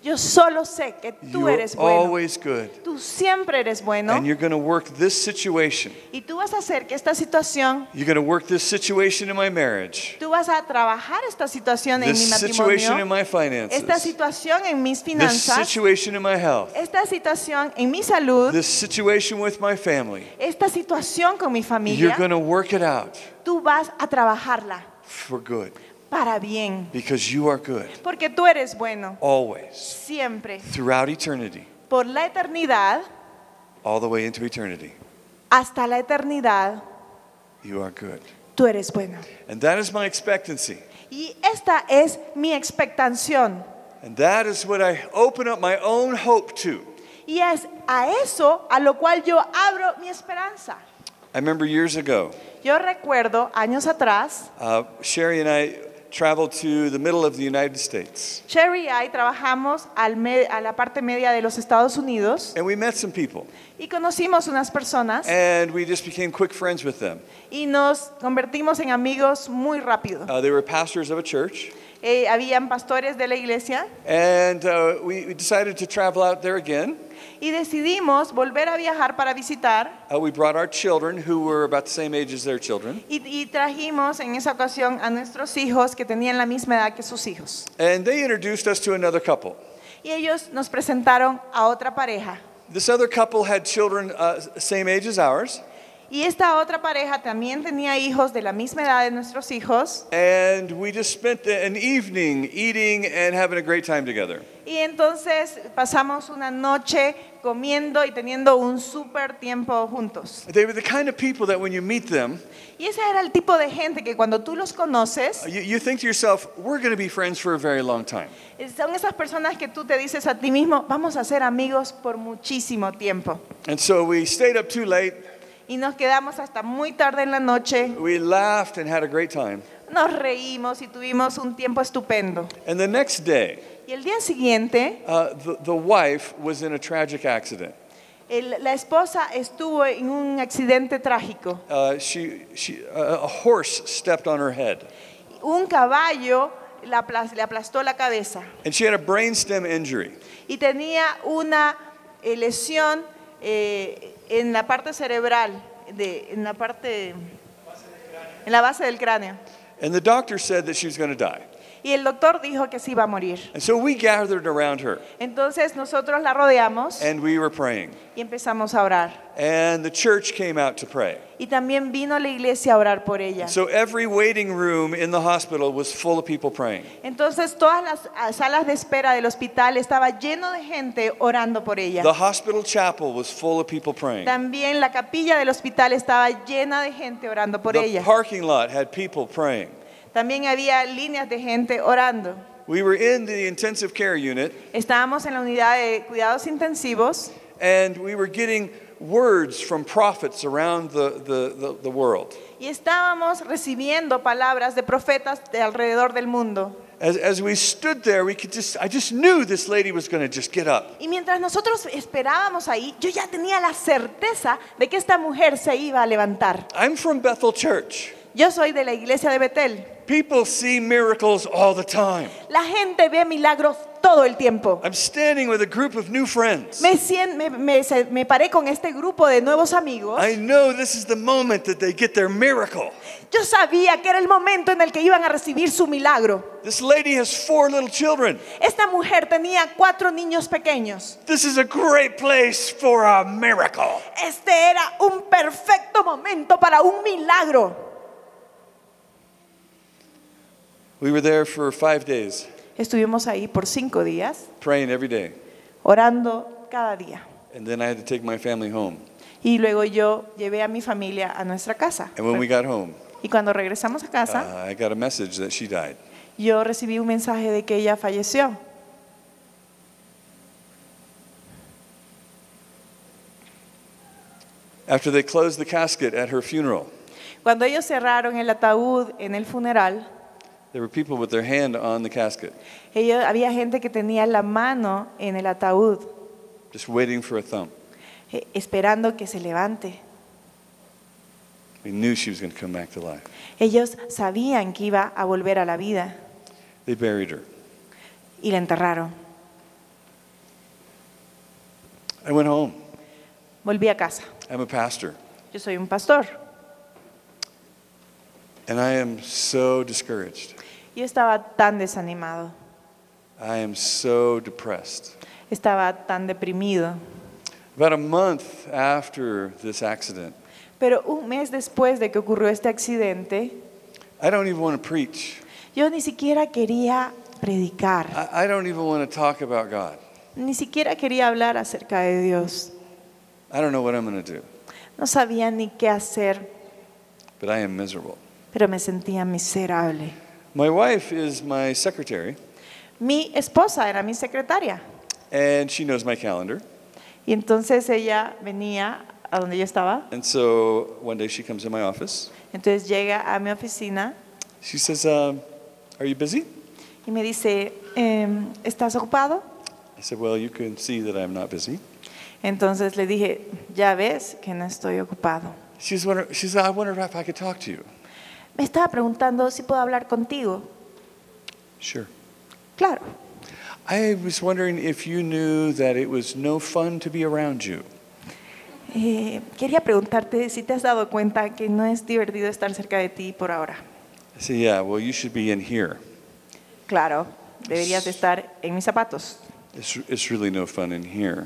Speaker 3: Yo solo sé que tú
Speaker 2: You're
Speaker 3: eres bueno.
Speaker 2: always good.
Speaker 3: Tú siempre eres bueno.
Speaker 2: And you're going to work this situation.
Speaker 3: Y tú vas a hacer que esta situación,
Speaker 2: You're going to work this situation in my marriage.
Speaker 3: tú vas a trabajar esta situación en mi
Speaker 2: This situation in
Speaker 3: matrimonio,
Speaker 2: my finances.
Speaker 3: esta situación en mis
Speaker 2: This
Speaker 3: finanzas,
Speaker 2: situation in my health.
Speaker 3: esta situación en mi salud,
Speaker 2: This situation with my family.
Speaker 3: esta situación con mi
Speaker 2: You're
Speaker 3: familia.
Speaker 2: going to work it out
Speaker 3: Tú vas a trabajarla
Speaker 2: for good
Speaker 3: para bien,
Speaker 2: because you are good
Speaker 3: porque tú eres bueno,
Speaker 2: always,
Speaker 3: siempre,
Speaker 2: throughout eternity,
Speaker 3: por la eternidad,
Speaker 2: all the way into eternity.
Speaker 3: hasta la eternidad,
Speaker 2: You are good.
Speaker 3: tú eres bueno.
Speaker 2: And that is my expectancy.
Speaker 3: Y esta es mi expectación.
Speaker 2: And that is what I open up my own hope to.
Speaker 3: Y es a eso a lo cual yo abro mi esperanza.
Speaker 2: I remember years ago,
Speaker 3: Yo recuerdo años atrás,
Speaker 2: uh, Sherry and I traveled to the middle of the United States.
Speaker 3: Sherry y I trabajamos al me- a la parte media de los Estados Unidos
Speaker 2: And we met some people.
Speaker 3: y conocimos unas personas
Speaker 2: And we just became quick friends with them.
Speaker 3: y nos convertimos en amigos muy rápido.
Speaker 2: Uh, they were pastors of a church.
Speaker 3: Eh, habían pastores de la iglesia
Speaker 2: And uh, we, we decided to travel out there again.
Speaker 3: y decidimos volver a viajar para visitar
Speaker 2: Uh, we brought our children, who were about the same age as their children.
Speaker 3: y, y trajimos en esa ocasión a nuestros hijos que tenían la misma edad que sus hijos.
Speaker 2: And they introduced us to another couple.
Speaker 3: Y ellos nos presentaron a otra pareja.
Speaker 2: This other couple had children uh, same age as ours.
Speaker 3: Y esta otra pareja también tenía hijos de la misma edad de nuestros hijos.
Speaker 2: And we just spent the- an evening eating and having a great time together.
Speaker 3: Y entonces pasamos una noche comiendo y teniendo un súper tiempo juntos.
Speaker 2: They were the kind of people that when you meet them,
Speaker 3: Y ese era el tipo de gente que cuando tú los conoces,
Speaker 2: you, you think to yourself, we're going to be friends for a very long time.
Speaker 3: son esas personas que tú te dices a ti mismo, vamos a ser amigos por muchísimo tiempo.
Speaker 2: And so we stayed up too late.
Speaker 3: Y nos quedamos hasta muy tarde en la noche,
Speaker 2: We laughed and had a great time.
Speaker 3: nos reímos y tuvimos un tiempo estupendo.
Speaker 2: And the next day,
Speaker 3: Y el día siguiente,
Speaker 2: uh, the, the wife was in a tragic accident.
Speaker 3: el- la esposa estuvo en un accidente trágico.
Speaker 2: Uh, she, she, uh, a horse stepped on her head.
Speaker 3: Un caballo la aplas- le aplastó la cabeza
Speaker 2: And she had a brainstem injury.
Speaker 3: y tenía una eh, lesión eh, en la parte cerebral, de, en la parte, en la base del cráneo.
Speaker 2: And the doctor said that she was going to die.
Speaker 3: Y el doctor dijo que se iba a morir.
Speaker 2: And so we gathered around her
Speaker 3: Entonces nosotros la rodeamos
Speaker 2: and we were praying.
Speaker 3: y empezamos a orar.
Speaker 2: And the church came out to pray.
Speaker 3: Y también vino la iglesia a orar por ella.
Speaker 2: So every waiting room in the hospital was full of people praying.
Speaker 3: Entonces todas las ah, salas de espera del hospital estaba lleno de gente orando por ella.
Speaker 2: The hospital chapel was full of people praying.
Speaker 3: También la capilla del hospital estaba llena de gente orando por
Speaker 2: The
Speaker 3: ella.
Speaker 2: parking lot had people praying.
Speaker 3: También había líneas de gente orando.
Speaker 2: We were in the intensive care unit
Speaker 3: Estábamos en la unidad de cuidados intensivos
Speaker 2: and we were getting words from prophets around the, the, the, the world.
Speaker 3: y estábamos recibiendo palabras de profetas de alrededor del mundo.
Speaker 2: As, as we stood there, we could just, I just knew this lady was going to just get up.
Speaker 3: Y mientras nosotros esperábamos ahí, yo ya tenía la certeza de que esta mujer se iba a levantar.
Speaker 2: I'm from Bethel Church.
Speaker 3: Yo soy de la iglesia de Betel.
Speaker 2: People see miracles all the time.
Speaker 3: La gente ve milagros todo el tiempo.
Speaker 2: I'm standing with a group of new friends.
Speaker 3: Me, sien- me, me- se- me paré con este grupo de nuevos amigos.
Speaker 2: I know this is the moment that they get their miracle.
Speaker 3: Yo sabía que era el momento en el que iban a recibir su milagro.
Speaker 2: This lady has four little children.
Speaker 3: Esta mujer tenía cuatro niños pequeños.
Speaker 2: This is a great place for a miracle.
Speaker 3: Este era un perfecto momento para un milagro.
Speaker 2: We were there for five days,
Speaker 3: Estuvimos ahí por cinco días,
Speaker 2: praying every day.
Speaker 3: orando cada día.
Speaker 2: And then I had to take my family home.
Speaker 3: Y luego yo llevé a mi familia a nuestra casa.
Speaker 2: And when we got home,
Speaker 3: Y cuando regresamos a casa,
Speaker 2: uh, I got a message that she died.
Speaker 3: yo recibí un mensaje de que ella falleció.
Speaker 2: After they closed the casket at her funeral,
Speaker 3: Cuando ellos cerraron el ataúd en el funeral,
Speaker 2: there were people with their hand on the casket,
Speaker 3: ellos, había gente que tenía la mano en el ataúd,
Speaker 2: just waiting for a thump.
Speaker 3: eh, esperando que se levante.
Speaker 2: We knew she was going to come back to life.
Speaker 3: Ellos sabían que iba a volver a la vida
Speaker 2: They buried her.
Speaker 3: y la enterraron.
Speaker 2: I went home.
Speaker 3: Volví a casa.
Speaker 2: I'm a pastor.
Speaker 3: Yo soy un pastor.
Speaker 2: And I am so discouraged.
Speaker 3: Yo estaba tan desanimado.
Speaker 2: I am so depressed.
Speaker 3: Estaba tan deprimido.
Speaker 2: About a month after this accident,
Speaker 3: Pero un mes después de que ocurrió este accidente,
Speaker 2: I don't even want to preach.
Speaker 3: yo ni siquiera quería predicar.
Speaker 2: I, I don't even want to talk about God.
Speaker 3: Ni siquiera quería hablar acerca de Dios.
Speaker 2: I don't know what I'm going to do,
Speaker 3: No sabía ni qué hacer,
Speaker 2: but I am miserable.
Speaker 3: pero me sentía miserable.
Speaker 2: My wife is my secretary,
Speaker 3: Mi esposa era mi secretaria.
Speaker 2: and she knows my calendar.
Speaker 3: Y entonces ella venía a donde yo estaba.
Speaker 2: And so one day she comes in my office.
Speaker 3: Entonces llega a mi oficina
Speaker 2: She says, um, "Are you busy?"
Speaker 3: y me dice, "Em, ¿estás ocupado?"
Speaker 2: I said, "Well, you can see that I'm not busy."
Speaker 3: Entonces le dije, ya ves que no estoy ocupado.
Speaker 2: She's wonder, she said, "I wonder if I could talk to you."
Speaker 3: Me estaba preguntando si puedo hablar contigo.
Speaker 2: Sure.
Speaker 3: Claro.
Speaker 2: I was wondering if you knew that it was no fun to be around you.
Speaker 3: Eh, quería preguntarte si te has dado cuenta que no es divertido estar cerca de ti por ahora.
Speaker 2: I said, "Yeah, well, you should be in here.
Speaker 3: Claro, deberías de estar en mis zapatos.
Speaker 2: It's, it's really no fun in here."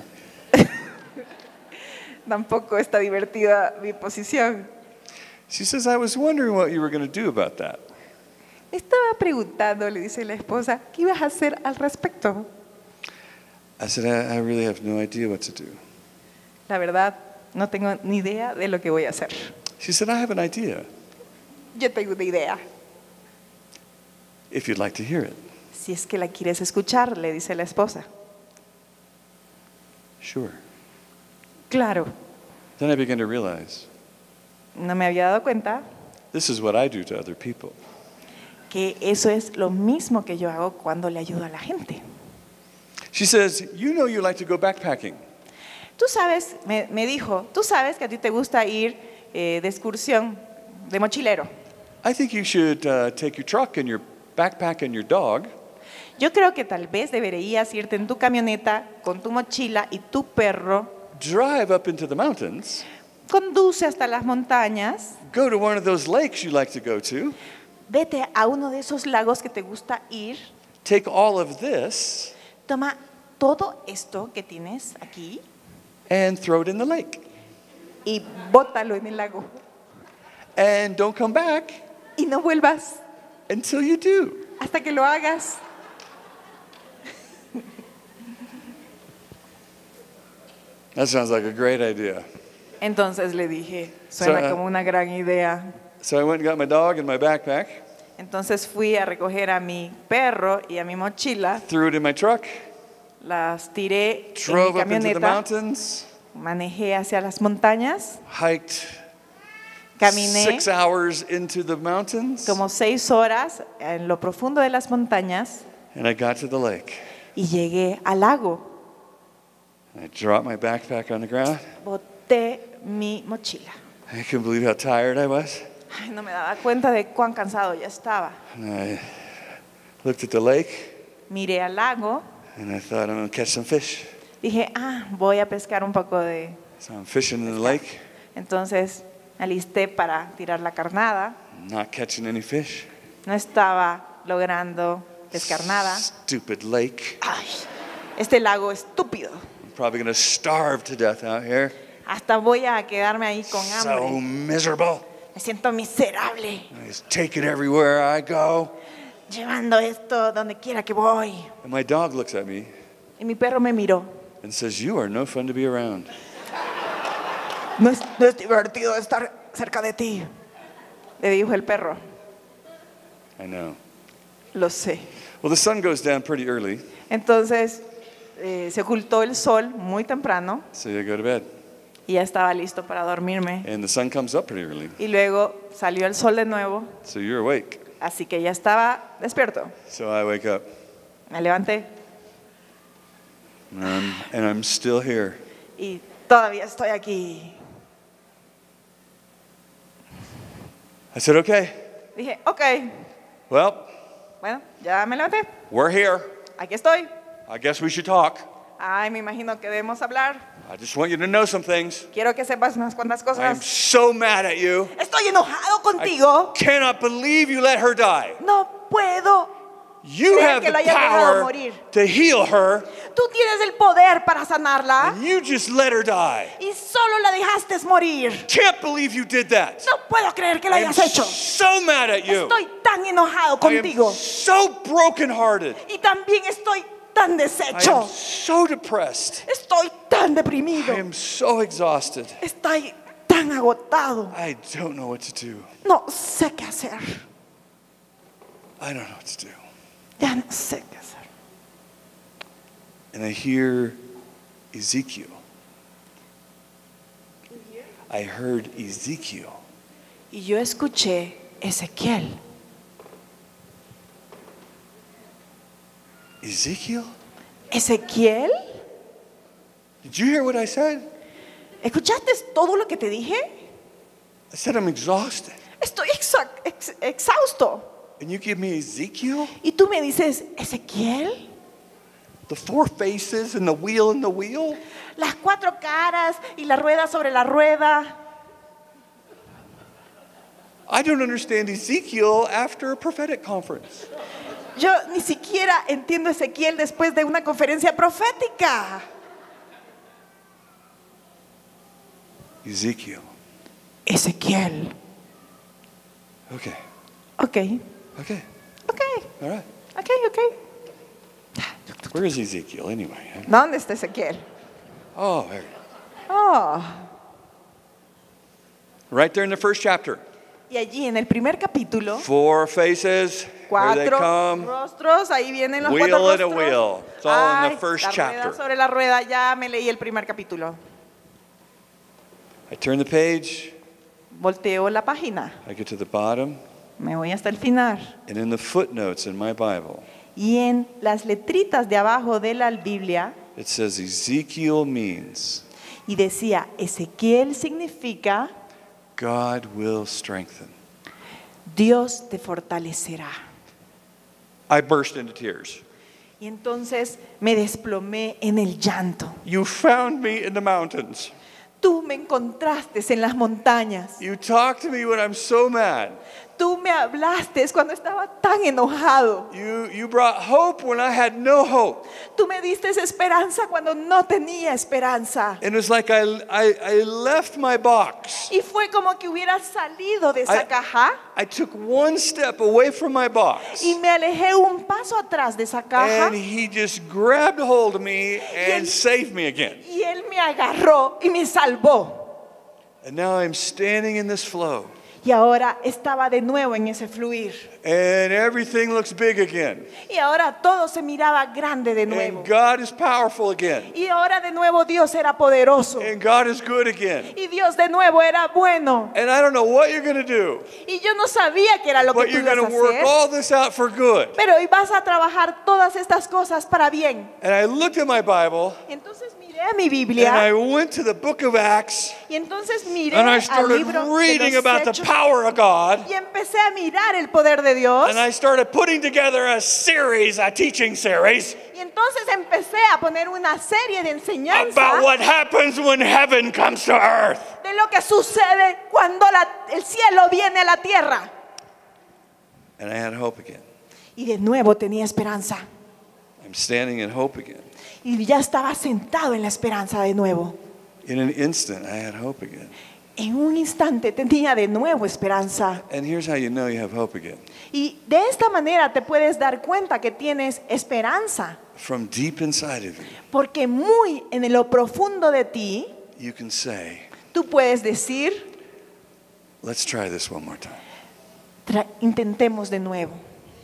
Speaker 3: Tampoco está divertida mi posición.
Speaker 2: She says, "I was wondering what you were going to do about that."
Speaker 3: Me estaba preguntando, le dice la esposa, ¿qué ibas a hacer al respecto?
Speaker 2: I said, I, I really have no idea what to do.
Speaker 3: La verdad, no tengo ni idea de lo que voy a hacer.
Speaker 2: She said, "I have an idea,
Speaker 3: Yo tengo una idea.
Speaker 2: if you'd like to hear it."
Speaker 3: Si es que la quieres escuchar, le dice la esposa.
Speaker 2: Sure.
Speaker 3: Claro,
Speaker 2: Then I began to realize,
Speaker 3: no me había dado cuenta
Speaker 2: this is what I do to other people.
Speaker 3: que eso es lo mismo que yo hago cuando le ayudo a la gente.
Speaker 2: She says, "You know you like to go backpacking.
Speaker 3: Tú sabes, me, me dijo, tú sabes que a ti te gusta ir eh, de excursión, de mochilero.
Speaker 2: I think you should uh, take your truck and your backpack and your dog
Speaker 3: Yo creo que tal vez deberías irte en tu camioneta con tu mochila y tu perro,
Speaker 2: drive up into the mountains,
Speaker 3: conduce hasta las montañas,
Speaker 2: go to one of those lakes you like to go to,
Speaker 3: vete a uno de esos lagos que te gusta ir,
Speaker 2: take all of this
Speaker 3: toma todo esto que tienes aquí
Speaker 2: and throw it in the lake.
Speaker 3: y bótalo en el lago
Speaker 2: And don't come back
Speaker 3: y no vuelvas
Speaker 2: until you do."
Speaker 3: hasta que lo hagas.
Speaker 2: That sounds like a great idea.
Speaker 3: Entonces le dije, suena
Speaker 2: So, uh,
Speaker 3: como una gran idea.
Speaker 2: So I went and got my dog and my backpack,
Speaker 3: Entonces fui a recoger a mi perro y a mi mochila,
Speaker 2: threw it in my truck,
Speaker 3: las tiré en mi
Speaker 2: drove up into the
Speaker 3: camioneta,
Speaker 2: mountains,
Speaker 3: manejé hacia las montañas,
Speaker 2: hiked
Speaker 3: caminé
Speaker 2: six hours into the mountains,
Speaker 3: como seis horas en lo profundo de las montañas
Speaker 2: and I got to the lake.
Speaker 3: y llegué al lago.
Speaker 2: I dropped my backpack on the ground.
Speaker 3: Boté mi mochila.
Speaker 2: I couldn't believe how tired I was.
Speaker 3: Ay, no me daba cuenta de cuán cansado ya estaba.
Speaker 2: And I looked at the lake,
Speaker 3: Miré al lago,
Speaker 2: and I thought, I'm going to catch some fish.
Speaker 3: dije, ah, voy a pescar un poco de...
Speaker 2: So I'm fishing in the lake,
Speaker 3: Entonces me alisté para tirar la carnada.
Speaker 2: not catching any fish.
Speaker 3: No estaba logrando pescar nada.
Speaker 2: Stupid lake.
Speaker 3: Ay, este lago estúpido.
Speaker 2: I'm probably going to starve to death out here.
Speaker 3: Hasta voy a quedarme ahí con
Speaker 2: So
Speaker 3: hambre.
Speaker 2: miserable.
Speaker 3: Me siento miserable
Speaker 2: I just take it everywhere I go.
Speaker 3: llevando esto donde quiera que voy.
Speaker 2: And my dog looks at me
Speaker 3: Y mi perro me miró.
Speaker 2: and says, "You are no fun to be around."
Speaker 3: No es, no es divertido estar cerca de ti, le dijo el perro.
Speaker 2: I know.
Speaker 3: Lo sé.
Speaker 2: Well, the sun goes down pretty early,
Speaker 3: Entonces eh, se ocultó el sol muy temprano
Speaker 2: so you go to bed.
Speaker 3: y ya estaba listo para dormirme.
Speaker 2: And the sun comes up pretty early,
Speaker 3: Y luego salió el sol de nuevo,
Speaker 2: so you're awake.
Speaker 3: así que ya estaba despierto.
Speaker 2: So I wake up,
Speaker 3: Me levanté
Speaker 2: and I'm, and I'm still here.
Speaker 3: y todavía estoy aquí.
Speaker 2: I said, "Okay,
Speaker 3: Dije, ok,
Speaker 2: well,
Speaker 3: bueno, ya me levanté.
Speaker 2: we're here.
Speaker 3: Aquí estoy.
Speaker 2: I guess we should talk."
Speaker 3: Ay, me imagino que debemos hablar.
Speaker 2: I just want you to know some things.
Speaker 3: Quiero que sepas unas cuantas
Speaker 2: I'm
Speaker 3: cosas.
Speaker 2: so mad at you.
Speaker 3: Estoy enojado
Speaker 2: I
Speaker 3: contigo.
Speaker 2: cannot believe you let her die.
Speaker 3: No puedo.
Speaker 2: You
Speaker 3: Creer
Speaker 2: have
Speaker 3: que
Speaker 2: the
Speaker 3: lo hayas dejado
Speaker 2: power
Speaker 3: morir.
Speaker 2: to heal her,
Speaker 3: Tú tienes el poder para sanarla
Speaker 2: and you just let her die.
Speaker 3: y solo la dejaste morir.
Speaker 2: Can't believe you did that.
Speaker 3: No puedo creer que lo
Speaker 2: I'm
Speaker 3: hayas hecho.
Speaker 2: so mad at you.
Speaker 3: Estoy tan enojado
Speaker 2: I am
Speaker 3: contigo
Speaker 2: so brokenhearted.
Speaker 3: y también estoy tan
Speaker 2: I
Speaker 3: deshecho.
Speaker 2: am so depressed.
Speaker 3: Estoy tan
Speaker 2: I
Speaker 3: deprimido.
Speaker 2: am so exhausted.
Speaker 3: Estoy tan agotado.
Speaker 2: I don't know what to do.
Speaker 3: No sé qué hacer.
Speaker 2: I don't know what to do.
Speaker 3: Ya no sé qué hacer.
Speaker 2: And I hear Ezekiel. I heard Ezekiel.
Speaker 3: Y yo escuché Ezequiel.
Speaker 2: Ezekiel?
Speaker 3: ¿Ezequiel?
Speaker 2: Did you hear what I said?
Speaker 3: ¿Escuchaste todo lo que te dije?
Speaker 2: I said I'm exhausted.
Speaker 3: Estoy exa- ex- exhausto.
Speaker 2: And you give me Ezekiel?
Speaker 3: Y tú me dices, ¿Ezequiel?
Speaker 2: The four faces and the wheel and the wheel?
Speaker 3: Las cuatro caras y la rueda sobre la rueda.
Speaker 2: I don't understand Ezekiel after a prophetic conference.
Speaker 3: Yo ni siquiera entiendo Ezequiel después de una conferencia profética.
Speaker 2: Ezekiel.
Speaker 3: Ezequiel.
Speaker 2: Okay.
Speaker 3: Ok,
Speaker 2: Okay.
Speaker 3: ok,
Speaker 2: All right.
Speaker 3: ok, ok.
Speaker 2: Where is Ezekiel anyway?
Speaker 3: ¿Dónde está Ezequiel?
Speaker 2: Oh, there.
Speaker 3: Oh.
Speaker 2: Right there in the first chapter.
Speaker 3: Y allí en el primer capítulo,
Speaker 2: Four faces. Here they
Speaker 3: cuatro
Speaker 2: come.
Speaker 3: rostros, ahí vienen los
Speaker 2: Wheel
Speaker 3: cuatro
Speaker 2: and a
Speaker 3: rostros.
Speaker 2: wheel. It's all in the
Speaker 3: Ay,
Speaker 2: first
Speaker 3: la rueda
Speaker 2: chapter.
Speaker 3: sobre la rueda, ya me leí el primer capítulo.
Speaker 2: I turn the page.
Speaker 3: Volteo la página,
Speaker 2: I get to the bottom.
Speaker 3: me voy hasta el final.
Speaker 2: And in the footnotes in my Bible,
Speaker 3: Y en las letritas de abajo de la Biblia,
Speaker 2: it says Ezekiel means
Speaker 3: y decía, Ezequiel significa,
Speaker 2: God will strengthen.
Speaker 3: Dios te fortalecerá.
Speaker 2: I burst into tears.
Speaker 3: Y entonces me desplomé en el llanto.
Speaker 2: You found me in the mountains.
Speaker 3: Tú me encontraste en las montañas.
Speaker 2: You talked to me when I'm so mad.
Speaker 3: Tú me hablaste cuando estaba tan enojado.
Speaker 2: You, you brought hope when I had no hope.
Speaker 3: Tú me diste esperanza cuando no tenía esperanza.
Speaker 2: And it was like I, I, I left my box.
Speaker 3: Y fue como que hubiera salido de esa
Speaker 2: I-
Speaker 3: caja
Speaker 2: I took one step away from my box.
Speaker 3: y me alejé un paso atrás de esa caja.
Speaker 2: And he just grabbed hold of me and
Speaker 3: él-
Speaker 2: saved me again.
Speaker 3: Y él me agarró y me salvó.
Speaker 2: And now I'm standing in this flow.
Speaker 3: Y ahora estaba de nuevo en ese fluir.
Speaker 2: And everything looks big again.
Speaker 3: Y ahora todo se miraba grande de nuevo.
Speaker 2: And God is powerful again.
Speaker 3: Y ahora de nuevo Dios era poderoso.
Speaker 2: And God is good again.
Speaker 3: Y Dios de nuevo era bueno.
Speaker 2: And I don't know what you're going to do,
Speaker 3: Y yo no sabía que era lo que
Speaker 2: but
Speaker 3: tú
Speaker 2: you're
Speaker 3: ibas
Speaker 2: going
Speaker 3: a
Speaker 2: to work
Speaker 3: hacer.
Speaker 2: all this out for good.
Speaker 3: Pero hoy vas a trabajar todas estas cosas para bien.
Speaker 2: And I looked at my Bible
Speaker 3: Entonces miré a mi
Speaker 2: and
Speaker 3: Biblia
Speaker 2: I went to the book of Acts
Speaker 3: y entonces miré
Speaker 2: and I
Speaker 3: al
Speaker 2: started
Speaker 3: libro de
Speaker 2: reading
Speaker 3: los
Speaker 2: about the
Speaker 3: Hechos
Speaker 2: power of God.
Speaker 3: y empecé a mirar el poder de Dios.
Speaker 2: And I started putting together a series, a teaching series
Speaker 3: Y entonces empecé a poner una serie de enseñanza
Speaker 2: about what happens when heaven comes to earth.
Speaker 3: de lo que sucede cuando la- el cielo viene a la tierra.
Speaker 2: And I had hope again.
Speaker 3: Y de nuevo tenía esperanza.
Speaker 2: I'm standing in hope again.
Speaker 3: Y ya estaba sentado en la esperanza de nuevo.
Speaker 2: In an instant, I had hope again.
Speaker 3: En un instante tenía de nuevo esperanza.
Speaker 2: And here's how you know you have hope again.
Speaker 3: Y de esta manera te puedes dar cuenta que tienes esperanza.
Speaker 2: From deep inside of you,
Speaker 3: Porque muy en lo profundo de ti,
Speaker 2: you can say,
Speaker 3: tú puedes decir,
Speaker 2: let's try this one more time.
Speaker 3: "Tra- intentemos de nuevo.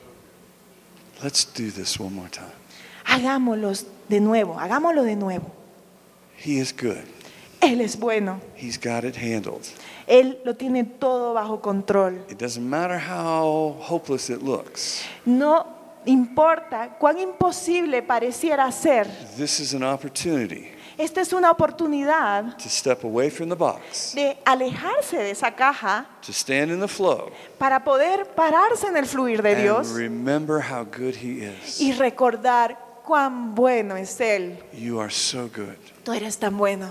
Speaker 2: Let's do this one more time.
Speaker 3: Hagámoslo de nuevo, hagámoslo de nuevo.
Speaker 2: He is good.
Speaker 3: Él es bueno.
Speaker 2: He's got it handled.
Speaker 3: Él lo tiene todo bajo control.
Speaker 2: It doesn't matter how hopeless it looks.
Speaker 3: No importa cuán imposible pareciera ser.
Speaker 2: This is an opportunity
Speaker 3: Esta es una oportunidad
Speaker 2: to step away from the box,
Speaker 3: de alejarse de esa caja
Speaker 2: to stand in the flow,
Speaker 3: para poder pararse en el fluir de
Speaker 2: and
Speaker 3: Dios
Speaker 2: remember how good He is.
Speaker 3: y recordar cuán bueno es Él.
Speaker 2: You are so good.
Speaker 3: Tú eres tan bueno.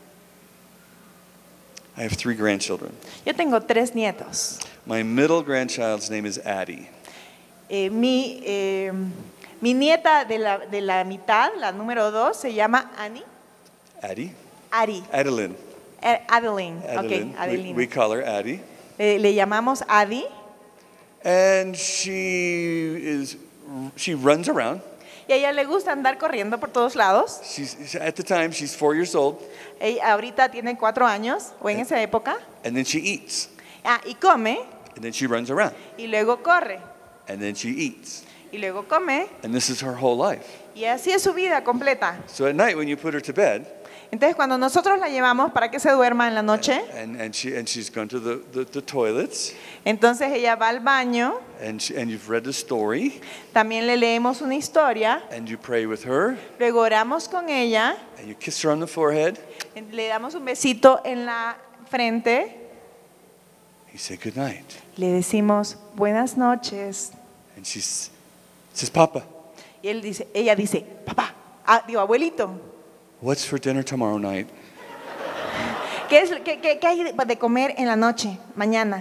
Speaker 2: I have three grandchildren.
Speaker 3: Yo tengo tres nietos.
Speaker 2: My middle grandchild's name is Addie.
Speaker 3: Eh, mi, eh, mi nieta de la, de la mitad, la número dos, se llama Annie.
Speaker 2: Addie?
Speaker 3: Ari.
Speaker 2: Adeline.
Speaker 3: Eh, Adeline.
Speaker 2: Adeline.
Speaker 3: Ok, Adeline.
Speaker 2: We, we call her Addie.
Speaker 3: Eh, le llamamos Adi.
Speaker 2: And she is, she runs around.
Speaker 3: Y a ella le gusta andar corriendo por todos lados.
Speaker 2: She's, at the time, she's four years old.
Speaker 3: Ella ahorita tiene cuatro años, o en esa época.
Speaker 2: And then she eats.
Speaker 3: Ah, y come,
Speaker 2: And then she runs around.
Speaker 3: y luego corre,
Speaker 2: And then she eats.
Speaker 3: y luego come.
Speaker 2: And this is her whole life.
Speaker 3: Y así es su vida completa.
Speaker 2: So at night when you put her to bed,
Speaker 3: Entonces cuando nosotros la llevamos para que se duerma en la noche,
Speaker 2: and, and, she, and she's gone to the, the, the toilets,
Speaker 3: entonces ella va al baño,
Speaker 2: and, she, and you've read the story,
Speaker 3: también le leemos una historia,
Speaker 2: and you pray with her,
Speaker 3: luego oramos con ella,
Speaker 2: and you kiss her on the forehead,
Speaker 3: le damos un besito en la frente,
Speaker 2: you say good night.
Speaker 3: le decimos buenas noches.
Speaker 2: And she s- says, Papa,
Speaker 3: Y él dice, ella dice, papá, ah, digo, abuelito,
Speaker 2: what's for dinner tomorrow night?
Speaker 3: ¿qué, es, qué, qué- qué hay de- de comer en la noche, mañana?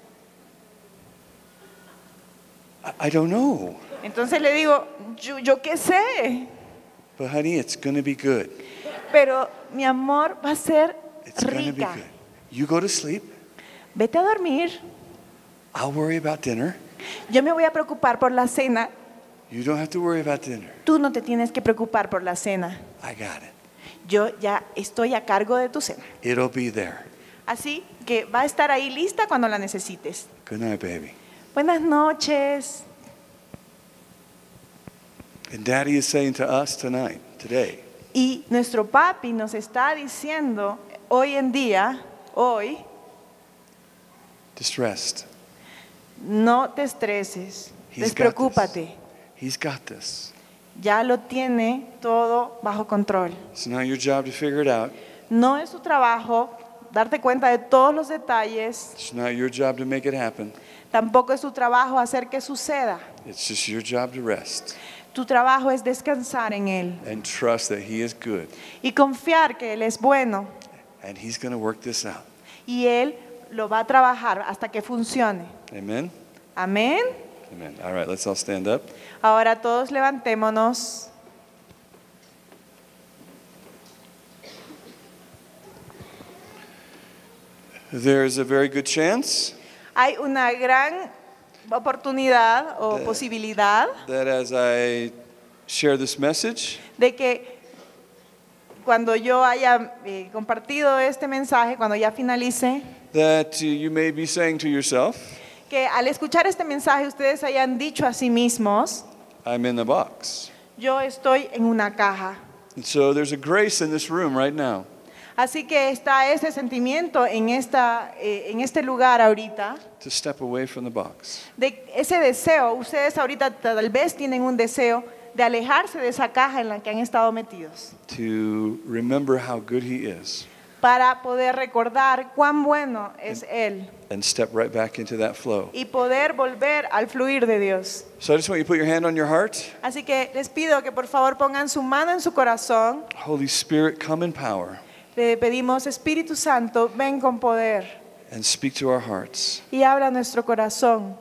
Speaker 2: I, I don't know.
Speaker 3: Entonces le digo, yo, yo qué sé,
Speaker 2: But honey, it's going to be good.
Speaker 3: pero mi amor va a ser
Speaker 2: It's going to be
Speaker 3: rica.
Speaker 2: good. You go to sleep.
Speaker 3: Vete a dormir,
Speaker 2: I'll worry about dinner.
Speaker 3: yo me voy a preocupar por la cena,
Speaker 2: You don't have to worry about dinner.
Speaker 3: tú no te tienes que preocupar por la cena,
Speaker 2: I got it.
Speaker 3: yo ya estoy a cargo de tu cena.
Speaker 2: It'll be there.
Speaker 3: Así que va a estar ahí lista cuando la necesites.
Speaker 2: Good night, baby.
Speaker 3: Buenas noches.
Speaker 2: And Daddy is saying to us tonight, today,
Speaker 3: Y nuestro papi nos está diciendo hoy en día, hoy,
Speaker 2: just rest.
Speaker 3: no te estreses,
Speaker 2: He's got
Speaker 3: despreocúpate.
Speaker 2: He's got this.
Speaker 3: Ya lo tiene todo bajo control.
Speaker 2: It's not your job to figure it out.
Speaker 3: No es tu trabajo darte cuenta de todos los detalles,
Speaker 2: It's not your job to make it happen.
Speaker 3: tampoco es tu trabajo hacer que suceda.
Speaker 2: It's just your job to rest
Speaker 3: Tu trabajo es descansar en Él
Speaker 2: and trust that He is good
Speaker 3: y confiar que Él es bueno
Speaker 2: and He's going to work this out.
Speaker 3: y Él lo va a trabajar hasta que funcione.
Speaker 2: Amen?
Speaker 3: Amén.
Speaker 2: Amen. All right, let's all stand up.
Speaker 3: Ahora todos levantémonos.
Speaker 2: There's a very good chance
Speaker 3: Hay una gran oportunidad o
Speaker 2: De-
Speaker 3: posibilidad
Speaker 2: that as I share this message,
Speaker 3: de que cuando yo haya eh, compartido este mensaje, cuando ya finalice,
Speaker 2: that uh, you may be saying to yourself,
Speaker 3: que al escuchar este mensaje ustedes hayan dicho a sí mismos,
Speaker 2: I'm in the box.
Speaker 3: yo estoy en una caja.
Speaker 2: And so there's a grace in this room right now
Speaker 3: Así que está ese sentimiento en, esta, eh, en este lugar ahorita,
Speaker 2: to step away from the box.
Speaker 3: de ese deseo. Ustedes ahorita tal vez tienen un deseo de alejarse de esa caja en la que han estado metidos,
Speaker 2: To remember how good He is
Speaker 3: para poder recordar cuán bueno es Él
Speaker 2: and step right back into that flow.
Speaker 3: y poder volver al fluir de Dios.
Speaker 2: So I just want you to put your hand on your heart.
Speaker 3: Así que les pido que por favor pongan su mano en su corazón.
Speaker 2: Holy Spirit, come in power
Speaker 3: Le pedimos, Espíritu Santo, ven con poder
Speaker 2: and speak to our hearts.
Speaker 3: y habla a nuestro corazón.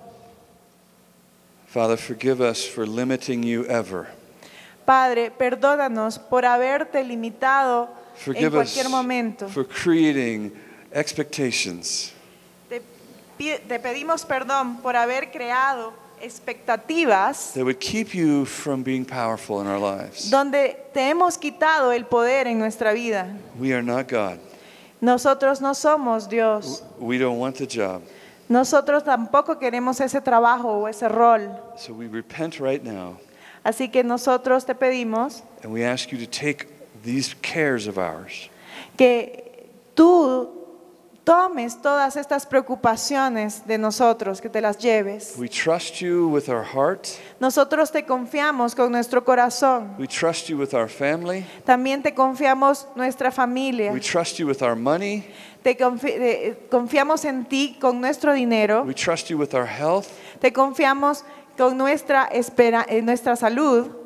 Speaker 2: Father, forgive us for limiting you ever.
Speaker 3: Padre, perdónanos por haberte limitado en
Speaker 2: Forgive us
Speaker 3: cualquier momento.
Speaker 2: for creating expectations
Speaker 3: Te, pi- te pedimos perdón por haber creado expectativas
Speaker 2: that would keep you from being powerful in our lives.
Speaker 3: donde te hemos quitado el poder en nuestra vida.
Speaker 2: We are not God.
Speaker 3: Nosotros no somos Dios.
Speaker 2: We don't want the job.
Speaker 3: Nosotros tampoco queremos ese trabajo o ese rol.
Speaker 2: So we repent right now
Speaker 3: Así que nosotros te pedimos
Speaker 2: and we ask you to take these cares of ours
Speaker 3: que tú tomes todas estas preocupaciones de nosotros, que te las lleves.
Speaker 2: We trust you with our heart.
Speaker 3: Nosotros te confiamos con nuestro corazón.
Speaker 2: We trust you with our family.
Speaker 3: También te confiamos nuestra familia.
Speaker 2: We trust you with our money.
Speaker 3: Te confi- eh, confiamos en ti con nuestro dinero.
Speaker 2: We trust you with our health.
Speaker 3: Te confiamos con nuestra espera, eh, nuestra salud.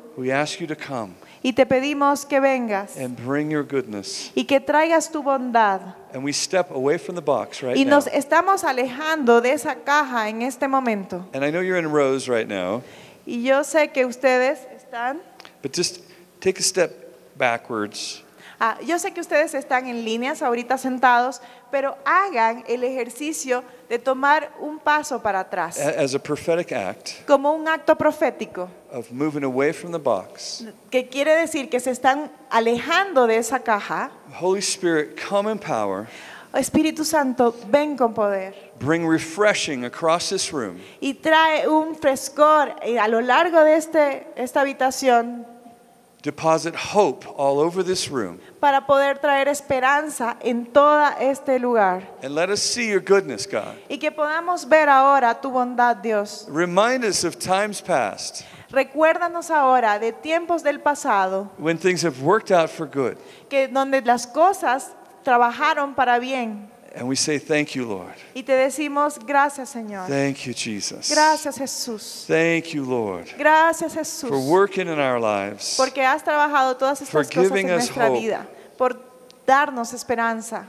Speaker 2: We ask you to come
Speaker 3: y te pedimos que vengas
Speaker 2: and bring your goodness.
Speaker 3: y que traigas tu bondad.
Speaker 2: And we step away from the box right
Speaker 3: Y
Speaker 2: now.
Speaker 3: nos estamos alejando de esa caja en este momento.
Speaker 2: And I know you're in rows right now,
Speaker 3: Y yo sé que ustedes están,
Speaker 2: but just take a step backwards.
Speaker 3: ah, yo sé que ustedes están en líneas ahorita sentados, pero hagan el ejercicio de tomar un paso para atrás,
Speaker 2: a- As a prophetic act
Speaker 3: como un acto profético,
Speaker 2: of moving away from the box.
Speaker 3: que quiere decir que se están alejando de esa caja.
Speaker 2: Holy Spirit, come in power.
Speaker 3: Espíritu Santo, ven con poder
Speaker 2: Bring refreshing across this room.
Speaker 3: y trae un frescor eh, a lo largo de este, esta habitación
Speaker 2: Deposit hope all over this room.
Speaker 3: para poder traer esperanza en todo este lugar.
Speaker 2: And let us see your goodness, God.
Speaker 3: Y que podamos ver ahora tu bondad, Dios.
Speaker 2: Remind us of times past
Speaker 3: Recuérdanos ahora de tiempos del pasado,
Speaker 2: when things have worked out for good.
Speaker 3: que donde las cosas trabajaron para bien.
Speaker 2: And we say, thank you, Lord.
Speaker 3: Y te decimos gracias, Señor.
Speaker 2: Thank you, Jesus.
Speaker 3: Gracias, Jesús.
Speaker 2: Thank you, Lord,
Speaker 3: Gracias, Jesús.
Speaker 2: for working in our lives.
Speaker 3: Porque has trabajado todas estas
Speaker 2: For
Speaker 3: cosas
Speaker 2: giving
Speaker 3: en
Speaker 2: us
Speaker 3: nuestra
Speaker 2: hope.
Speaker 3: vida, por darnos esperanza,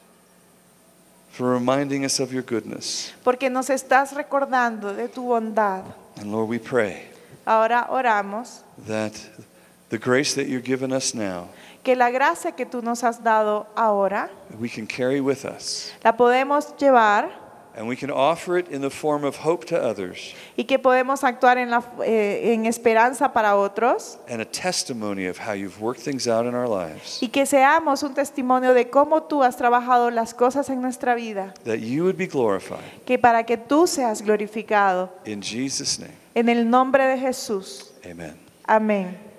Speaker 2: For reminding us of your goodness.
Speaker 3: porque nos estás recordando de tu bondad.
Speaker 2: And Lord, we pray
Speaker 3: Ahora oramos
Speaker 2: that the grace that you're giving us now,
Speaker 3: que la gracia que tú nos has dado ahora
Speaker 2: we can carry with us.
Speaker 3: la podemos llevar
Speaker 2: And we can offer it in the form of hope to others
Speaker 3: y que podemos actuar en, la, eh, en esperanza para otros
Speaker 2: and a testimony of how you've worked things out in our lives.
Speaker 3: y que seamos un testimonio de cómo tú has trabajado las cosas en nuestra vida,
Speaker 2: That you would be glorified.
Speaker 3: que para que tú seas glorificado.
Speaker 2: In Jesus' name,
Speaker 3: En el nombre de Jesús.
Speaker 2: amen.
Speaker 3: Amén.